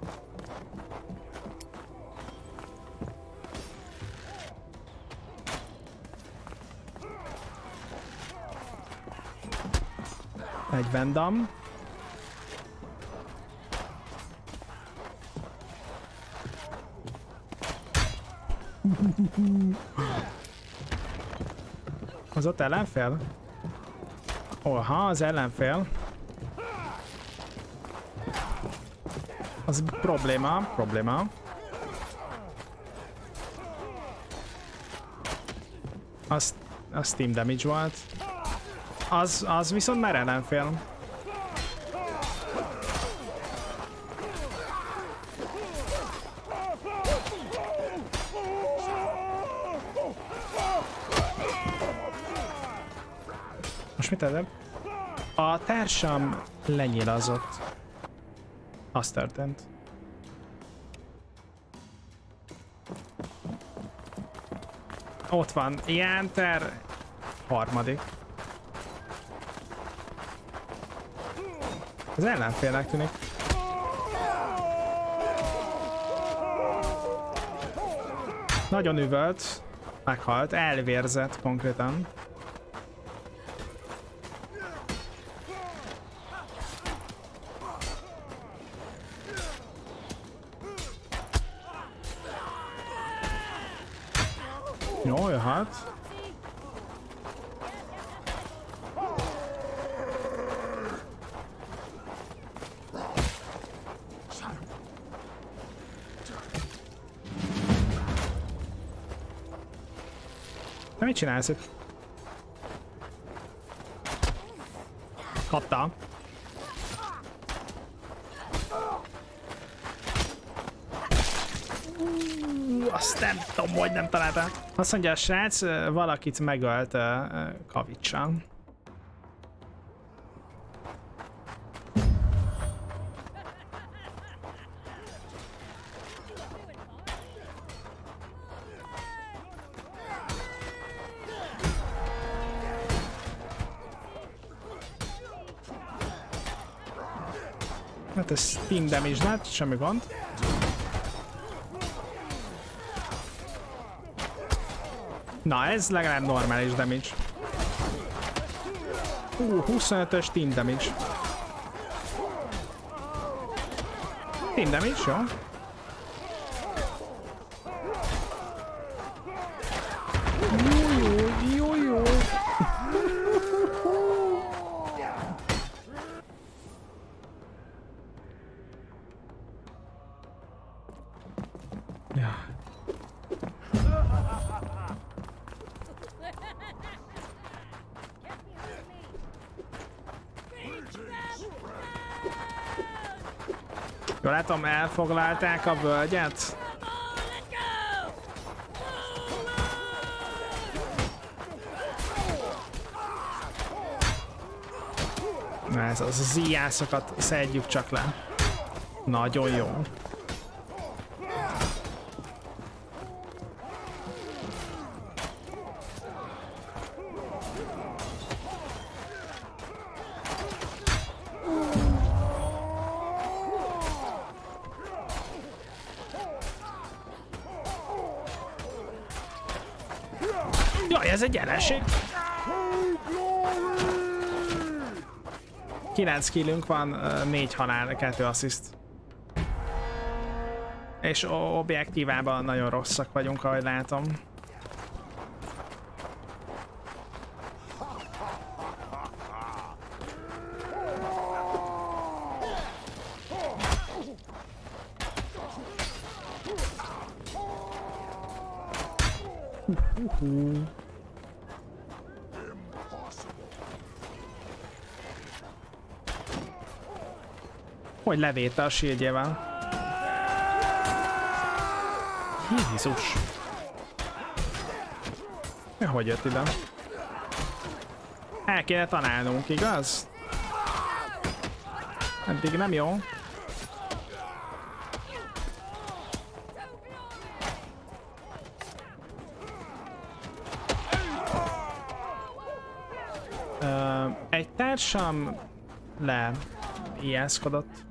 Egy Vendam. Az ott ellenfél? Oha, az ellenfél. Az probléma. Az team damage volt. Az viszont már ellenfél. Most mit teszem? A társam lenyilazott. Az történt. Ott van Jánter, harmadik. Az ellenfélnek tűnik. Nagyon üvölt, meghalt, elvérzett konkrétan. Jó, jöhet. De mit csinálsz itt? Kapta. Azt nem tudom, hogy nem találtam. Azt mondja a srác, valakit megölt kavicsal. Hát ez team damage lett, semmi gond. Na, ez legalább normális damage. 25-ös team damage. Team damage, jó? Jó. Ja. Jól látom, elfoglalták a völgyet. Na, ez az íjászokat szedjük csak le. Nagyon jó. Jaj, ez egy ellenség! 9 killünk van, 4 halál, 2 assziszt. És objektívában nagyon rosszak vagyunk, ahogy látom. Hogy levédte a shieldjével. Jézus! Hogy jött ide? El kéne találnunk, igaz? Eddig nem jó. Egy társam leijeszkodott.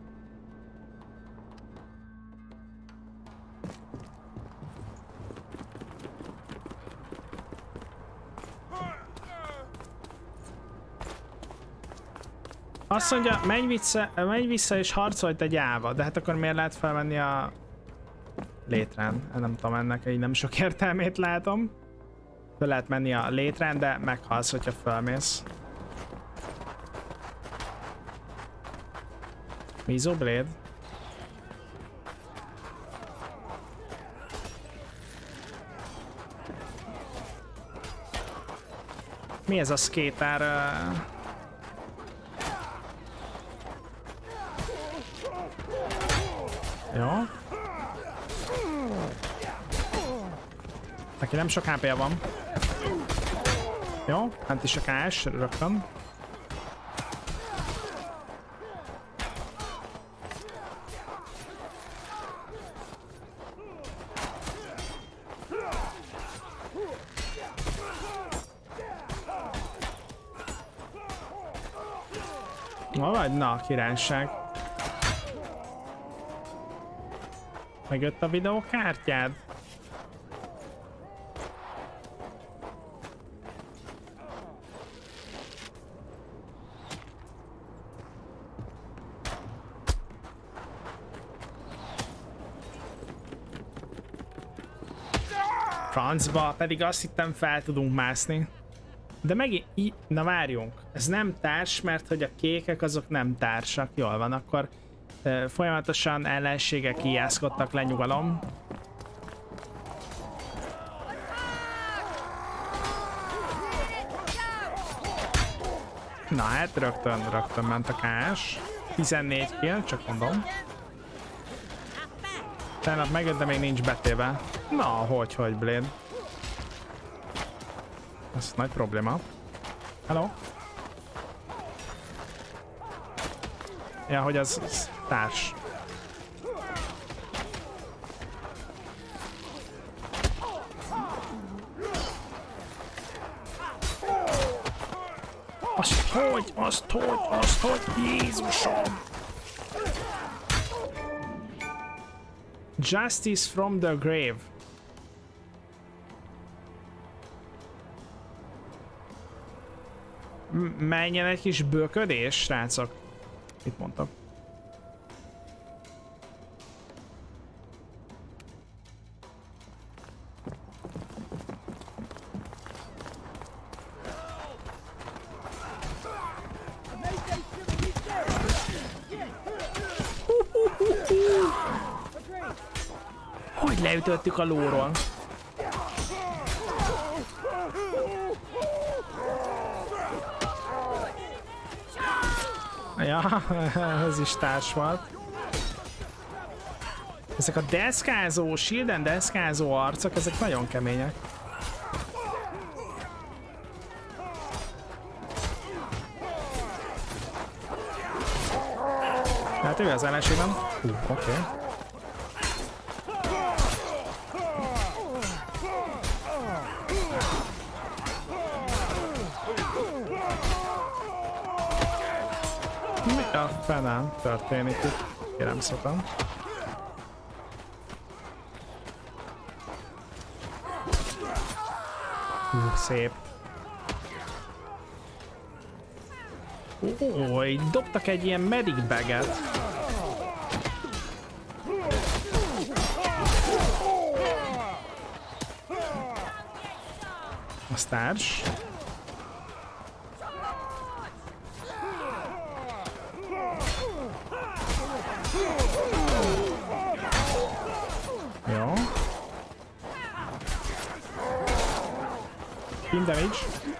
Azt mondja, menj vissza és harcolj te gyáva, de hát akkor miért lehet felmenni a létrán? Nem tudom, ennek így nem sok értelmét látom. Fel lehet menni a létrán, de meghalsz, hogyha felmész. Mizo Blade. Mi ez a skater? Jó. Neki nem sok HP-ja van. Jó, hát is a KS, rögtön. Vagy na, királyság. Megjött a videókártyád? Francba, pedig azt hittem fel tudunk mászni. De megint, na várjunk, ez nem társ, mert hogy a kékek azok nem társak. Jól van, akkor folyamatosan ellenségek kijászkodtak le, nyugalom. Na hát rögtön ment a KS. 14 kill, csak mondom. Tegnap megjött, de még nincs betéve. Na, hogy Blade. Ez nagy probléma. Hello? Ja, hogy az társ. Azt hogy, Jézusom! Justice from the grave. Menjen egy kis bőködés, srácok. Mit mondtam? Hogy leütöttük a lóról? Ja, ez is társ volt. Ezek a deszkázó, shielden deszkázó arcok, ezek nagyon kemények. Hát ő az ellenség, nem? Oké. Mi a fenán történik itt? Kérem szépen. Szép. Ó, így dobtak egy ilyen medic baget. A stárs. Jó. Team damage.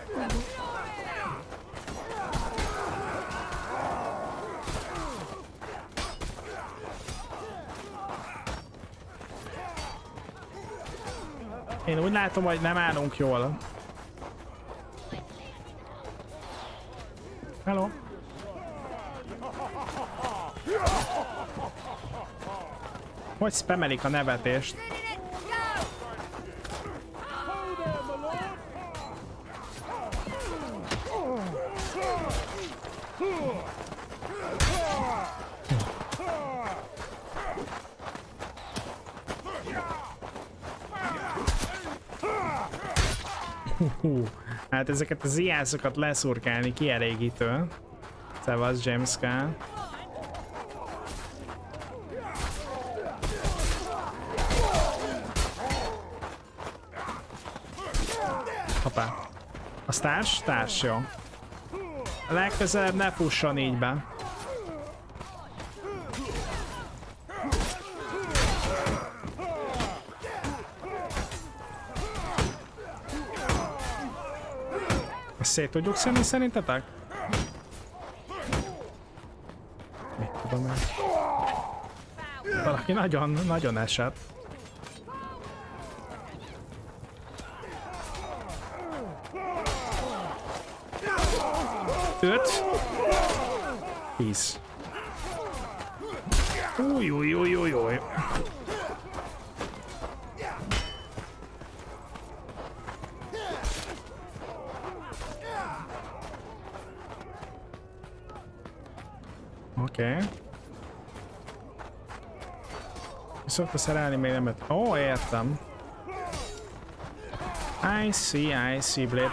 Én úgy látom, hogy nem állunk jól. Hello. Hogy spamelik a nevetést? Hát ezeket az iászokat leszurkálni kielégítő. Szevasz, James K. Hoppá. A társ, jó. A legközelebb ne fusson így be. Szét tudjuk szedni szerintetek? Mit tudom én? Valaki nagyon esett. 5 10. Új. Oké. Szokta szerelni, még nem lett. Ó, értem. I see, Blade.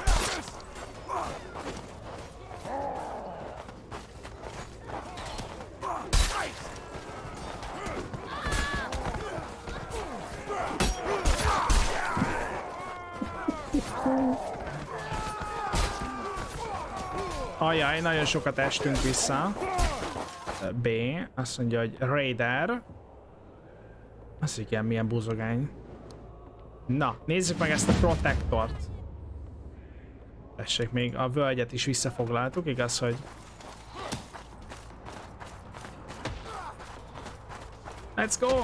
Ajaj, nagyon sokat estünk vissza. B, azt mondja, hogy Raider. Az igen, milyen buzogány. Na, nézzük meg ezt a Protectort. Tessék, még a völgyet is visszafoglaltuk, igaz, hogy... Let's go!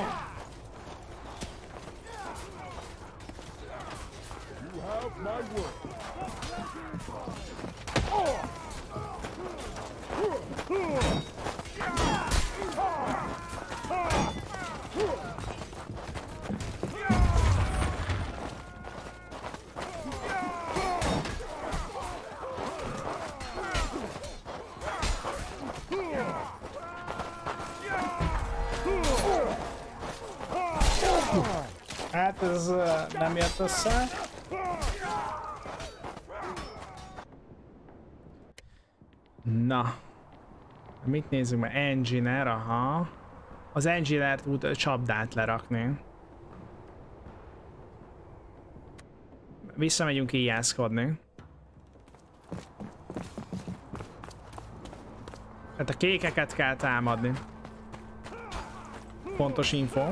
Hát ez nem jött össze. Na. Mit nézzük meg? Engineer, aha. Az Engineer tud csapdát lerakni. Visszamegyünk íjászkodni. Hát a kékeket kell támadni. Pontos info.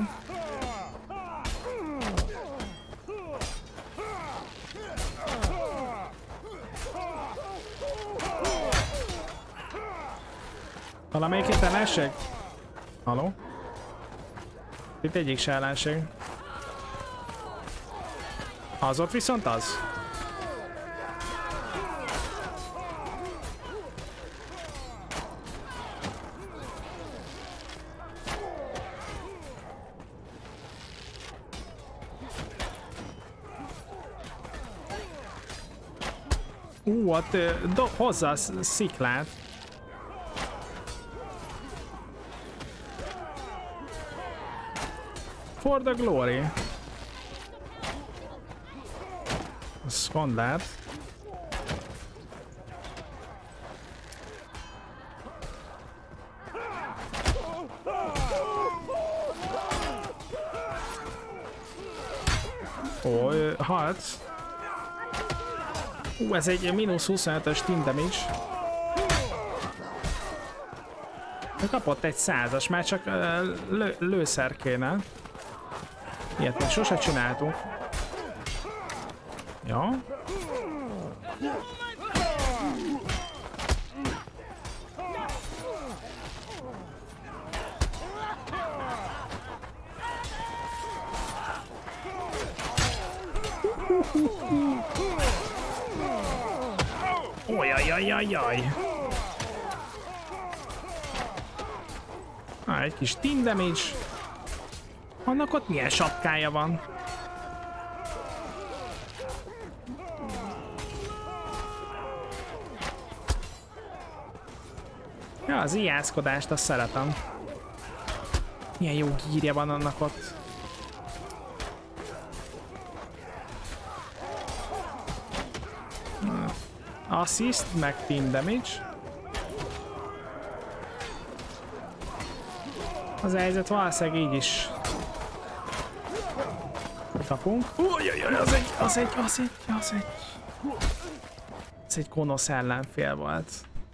Valamelyik itt ellenség? Haló? Itt egyik se ellenség. Az ott viszont az? Ott dob hozzá a sziklát. For the glory. Ez gond lehet. Ó, halt. Ez egy mínusz 25-ös team damage. Kapott egy 100-as, már csak lőszer kéne. Ilyet még sose csináltunk. Jó. Ojajajajaj. Egy kis team damage. Annak ott milyen sapkája van. Ja, az ijászkodást azt szeretem. Milyen jó gírja van annak ott. Assist, meg team damage. Az helyzet valószínűleg így is kapunk. Ujjjjjj, az egy gonosz ellenfél volt.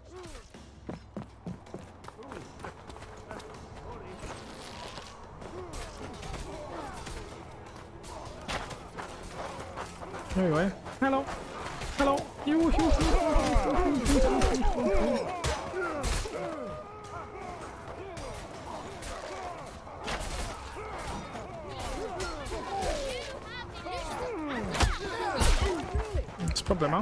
Jaj, hello, hello, jó. Ez probléma.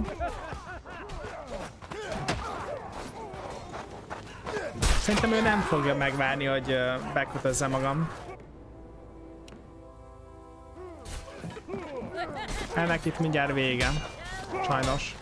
Szerintem ő nem fogja megvárni, hogy bekötözze magam. Ennek itt mindjárt vége. Sajnos.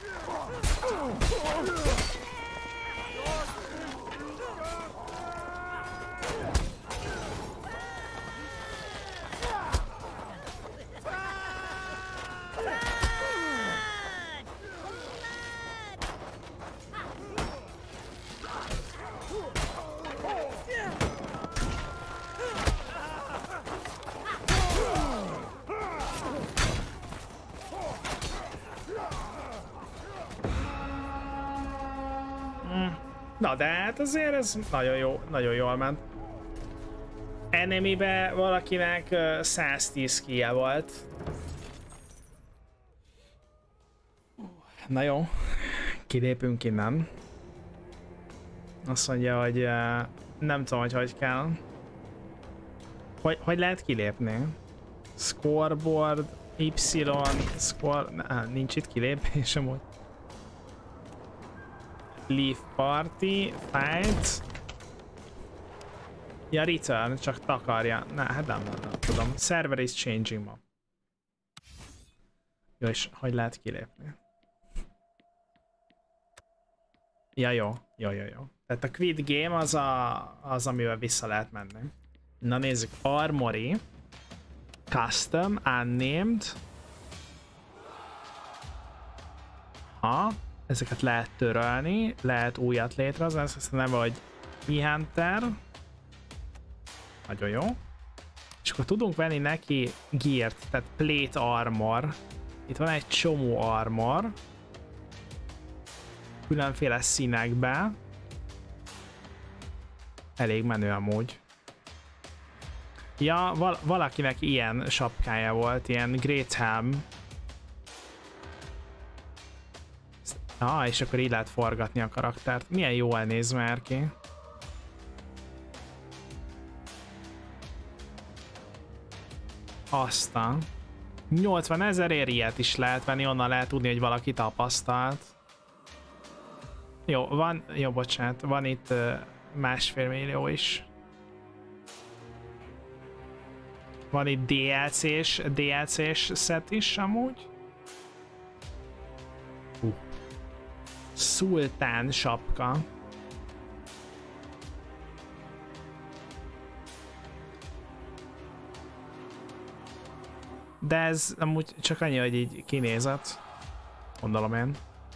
Na de hát azért ez nagyon jól ment. Enemibe valakinek 110 kilje volt. Na jó, kilépünk innen. Azt mondja, hogy nem tudom, hogy kell. Hogy lehet kilépni? Scoreboard, Y, score... nincs itt kilépés amúgy. Leave party, fight. Ja, return, csak takarja. Hát nem tudom. Server is changing ma. Jó, és hogy lehet kilépni? Ja, jó. Tehát a quit game az amivel vissza lehet menni. Na nézzük. Armory. Custom, unnamed. Ezeket lehet törölni, lehet újat létrehozni, ezt neve, hogy E-Hunter. Nagyon jó. És akkor tudunk venni neki geart, tehát plate armor. Itt van egy csomó armor. Különféle színekben. Elég menő amúgy. Ja, valakinek ilyen sapkája volt, ilyen Great Helm. És akkor így lehet forgatni a karaktert. Milyen jól néz már ki. Aztán 80 000 ilyet is lehet venni, onnan lehet tudni, hogy valaki tapasztalt. Jó, bocsánat, van itt 1,5 millió is. Van itt DLC-s set is amúgy. Szultán sapka. De ez amúgy csak annyi, hogy így kinézett. gondolom én.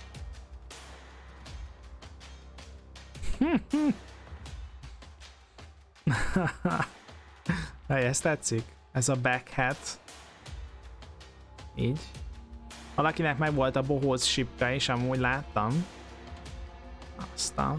Ez tetszik? Ez a backhat. Így. Valakinek meg volt a bohóc shipje is, amúgy láttam. Aztán.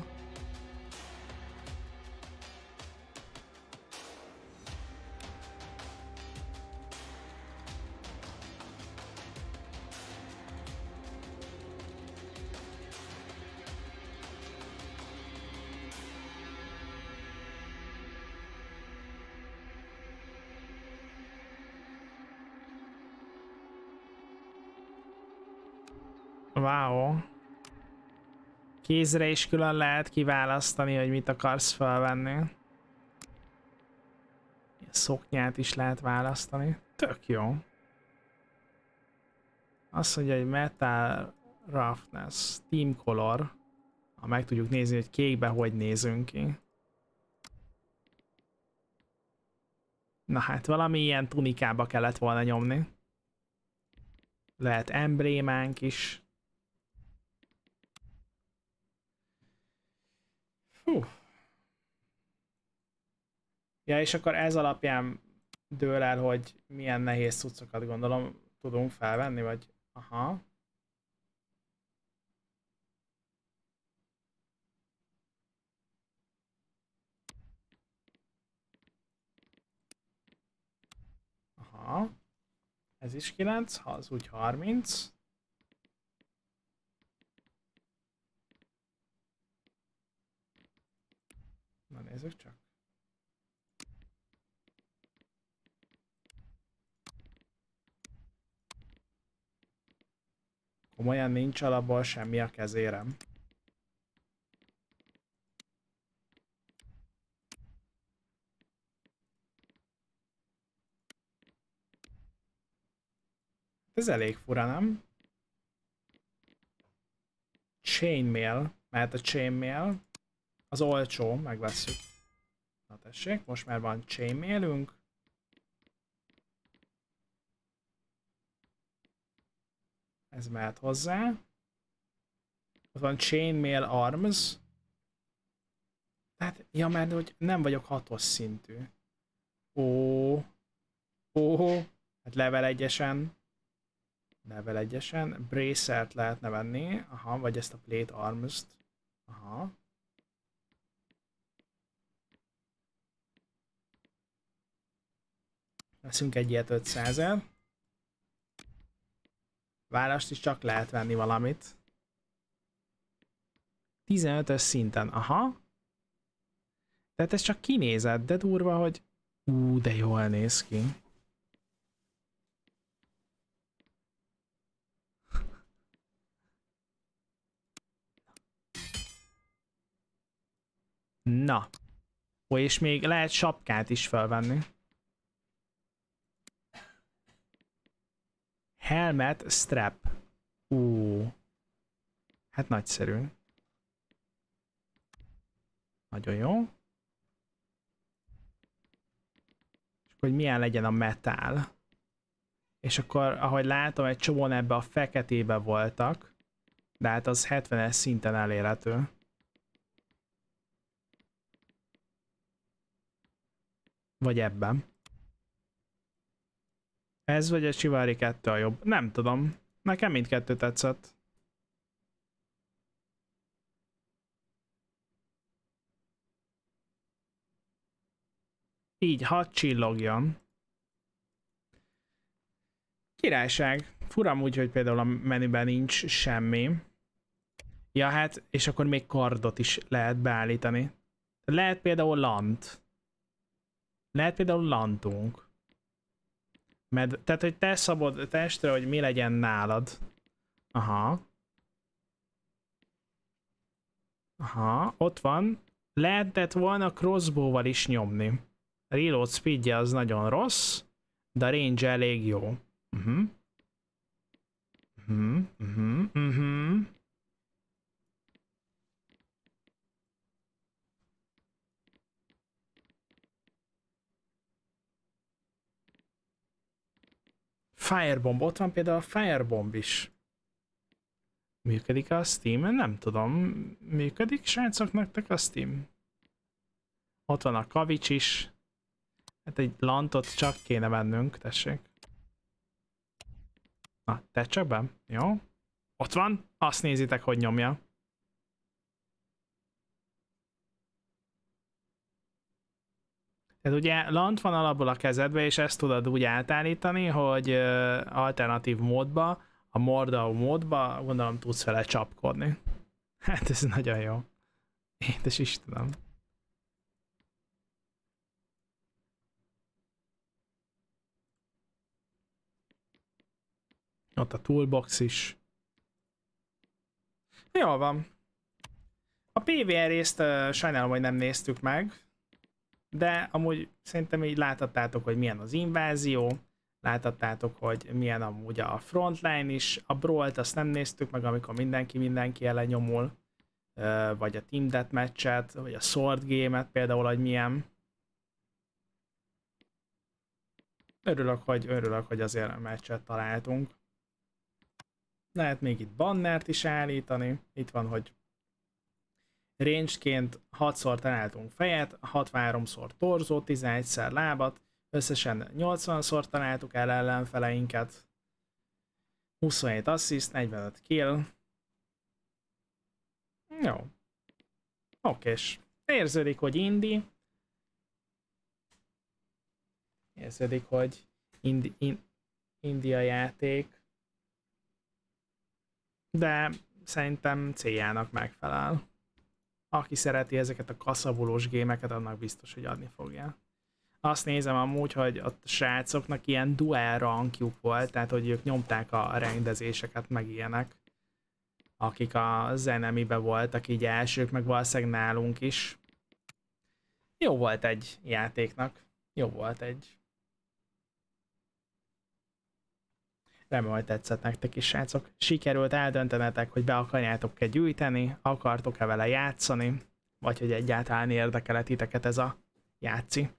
Wow. Kézre is külön lehet kiválasztani, hogy mit akarsz felvenni. Szoknyát is lehet választani. Tök jó. Azt mondja, hogy Metal Roughness, Team Color. Ha meg tudjuk nézni, hogy kékbe hogy nézünk ki. Na hát valami ilyen tunikába kellett volna nyomni. Lehet emblémánk is. Hú. Ja, és akkor ez alapján dől el, hogy milyen nehéz cuccokat gondolom tudunk felvenni, vagy... Aha. Aha. Ez is 9, ha az úgy 30. Na nézzük csak. Komolyan nincs alapból semmi a kezérem. Ez elég fura, nem? Chainmail, mert a chainmail az olcsó, megvesszük. Na tessék, most már van chainmailünk. Ez mehet hozzá. Ott van chainmail arms. Tehát, ja, mert hogy nem vagyok 6-os szintű. Ó. Hát level 1-esen. Level 1-esen. Bracert lehetne venni. Aha, vagy ezt a plate arms-t. Aha. Veszünk egy ilyet 500-el. Választ is csak lehet venni valamit. 15-ös szinten, aha. Tehát ez csak kinézett, de durva, hogy... de jól néz ki. Na. Ó, és még lehet sapkát is felvenni. Helmet strap. Hát nagyszerű. Nagyon jó. És akkor, hogy milyen legyen a metál. És akkor, ahogy látom, egy csomóan ebbe a feketébe voltak. De hát az 70-es szinten elérhető. Vagy ebben. Ez vagy a Chivalry 2 a jobb? Nem tudom. Nekem mindkettő tetszett. Így, hadd csillogjon. Királyság. Furam úgy, hogy például a menüben nincs semmi. Ja hát, és akkor még kardot is lehet beállítani. Lehet például lant. Lehet például lantunk. Mert, tehát, hogy te szabod testre, hogy mi legyen nálad. Aha. Aha, ott van. Lehetett volna crossbow-val is nyomni. A reload speedje az nagyon rossz, de a range elég jó. Firebomb, ott van például a Firebomb is. Működik a Steam? Nem tudom. Működik, srácok, nektek a Steam? Ott van a kavics is. Hát egy lantot csak kéne vennünk, tessék. Na, tedd csak be. Jó. Ott van. Azt nézitek, hogy nyomja. Tehát ugye lant van alapból a kezedbe, és ezt tudod úgy átállítani, hogy alternatív módba, a Mordau módba, gondolom tudsz vele csapkodni. Hát ez nagyon jó. Édes Istenem. Ott a toolbox is. Jól van. A PvR részt sajnálom, hogy nem néztük meg, de amúgy szerintem így láthattátok, hogy milyen az invázió, láthattátok, hogy milyen amúgy a frontline is, a Brawl-t azt nem néztük meg, amikor mindenki ellen nyomul, vagy a Team Deathmatch-et, vagy a Sword Game-et például, hogy milyen. Örülök, hogy azért a meccset találtunk. Lehet még itt bannert is állítani. Itt van, hogy range-ként 6-szor találtunk fejet, 63-szor torzót, 11-szer lábat, összesen 80-szor találtuk el ellenfeleinket, 27 assist, 45 kill. Jó. Okés. Érződik, hogy indie. Érződik, hogy India játék. De szerintem céljának megfelel. Aki szereti ezeket a kaszabulós gémeket, annak biztos, hogy adni fogja. Azt nézem amúgy, hogy a srácoknak ilyen duel rankjuk volt, tehát hogy ők nyomták a rendezéseket, meg ilyenek. Akik az enemibe voltak így elsők, meg valószínűleg nálunk is. Jó volt egy játéknak. Jó volt egy. Remélem, hogy tetszett nektek is, srácok. Sikerült eldöntenetek, hogy be akarjátok-e gyűjteni, akartok-e vele játszani, vagy hogy egyáltalán érdekel titeket ez a játszi.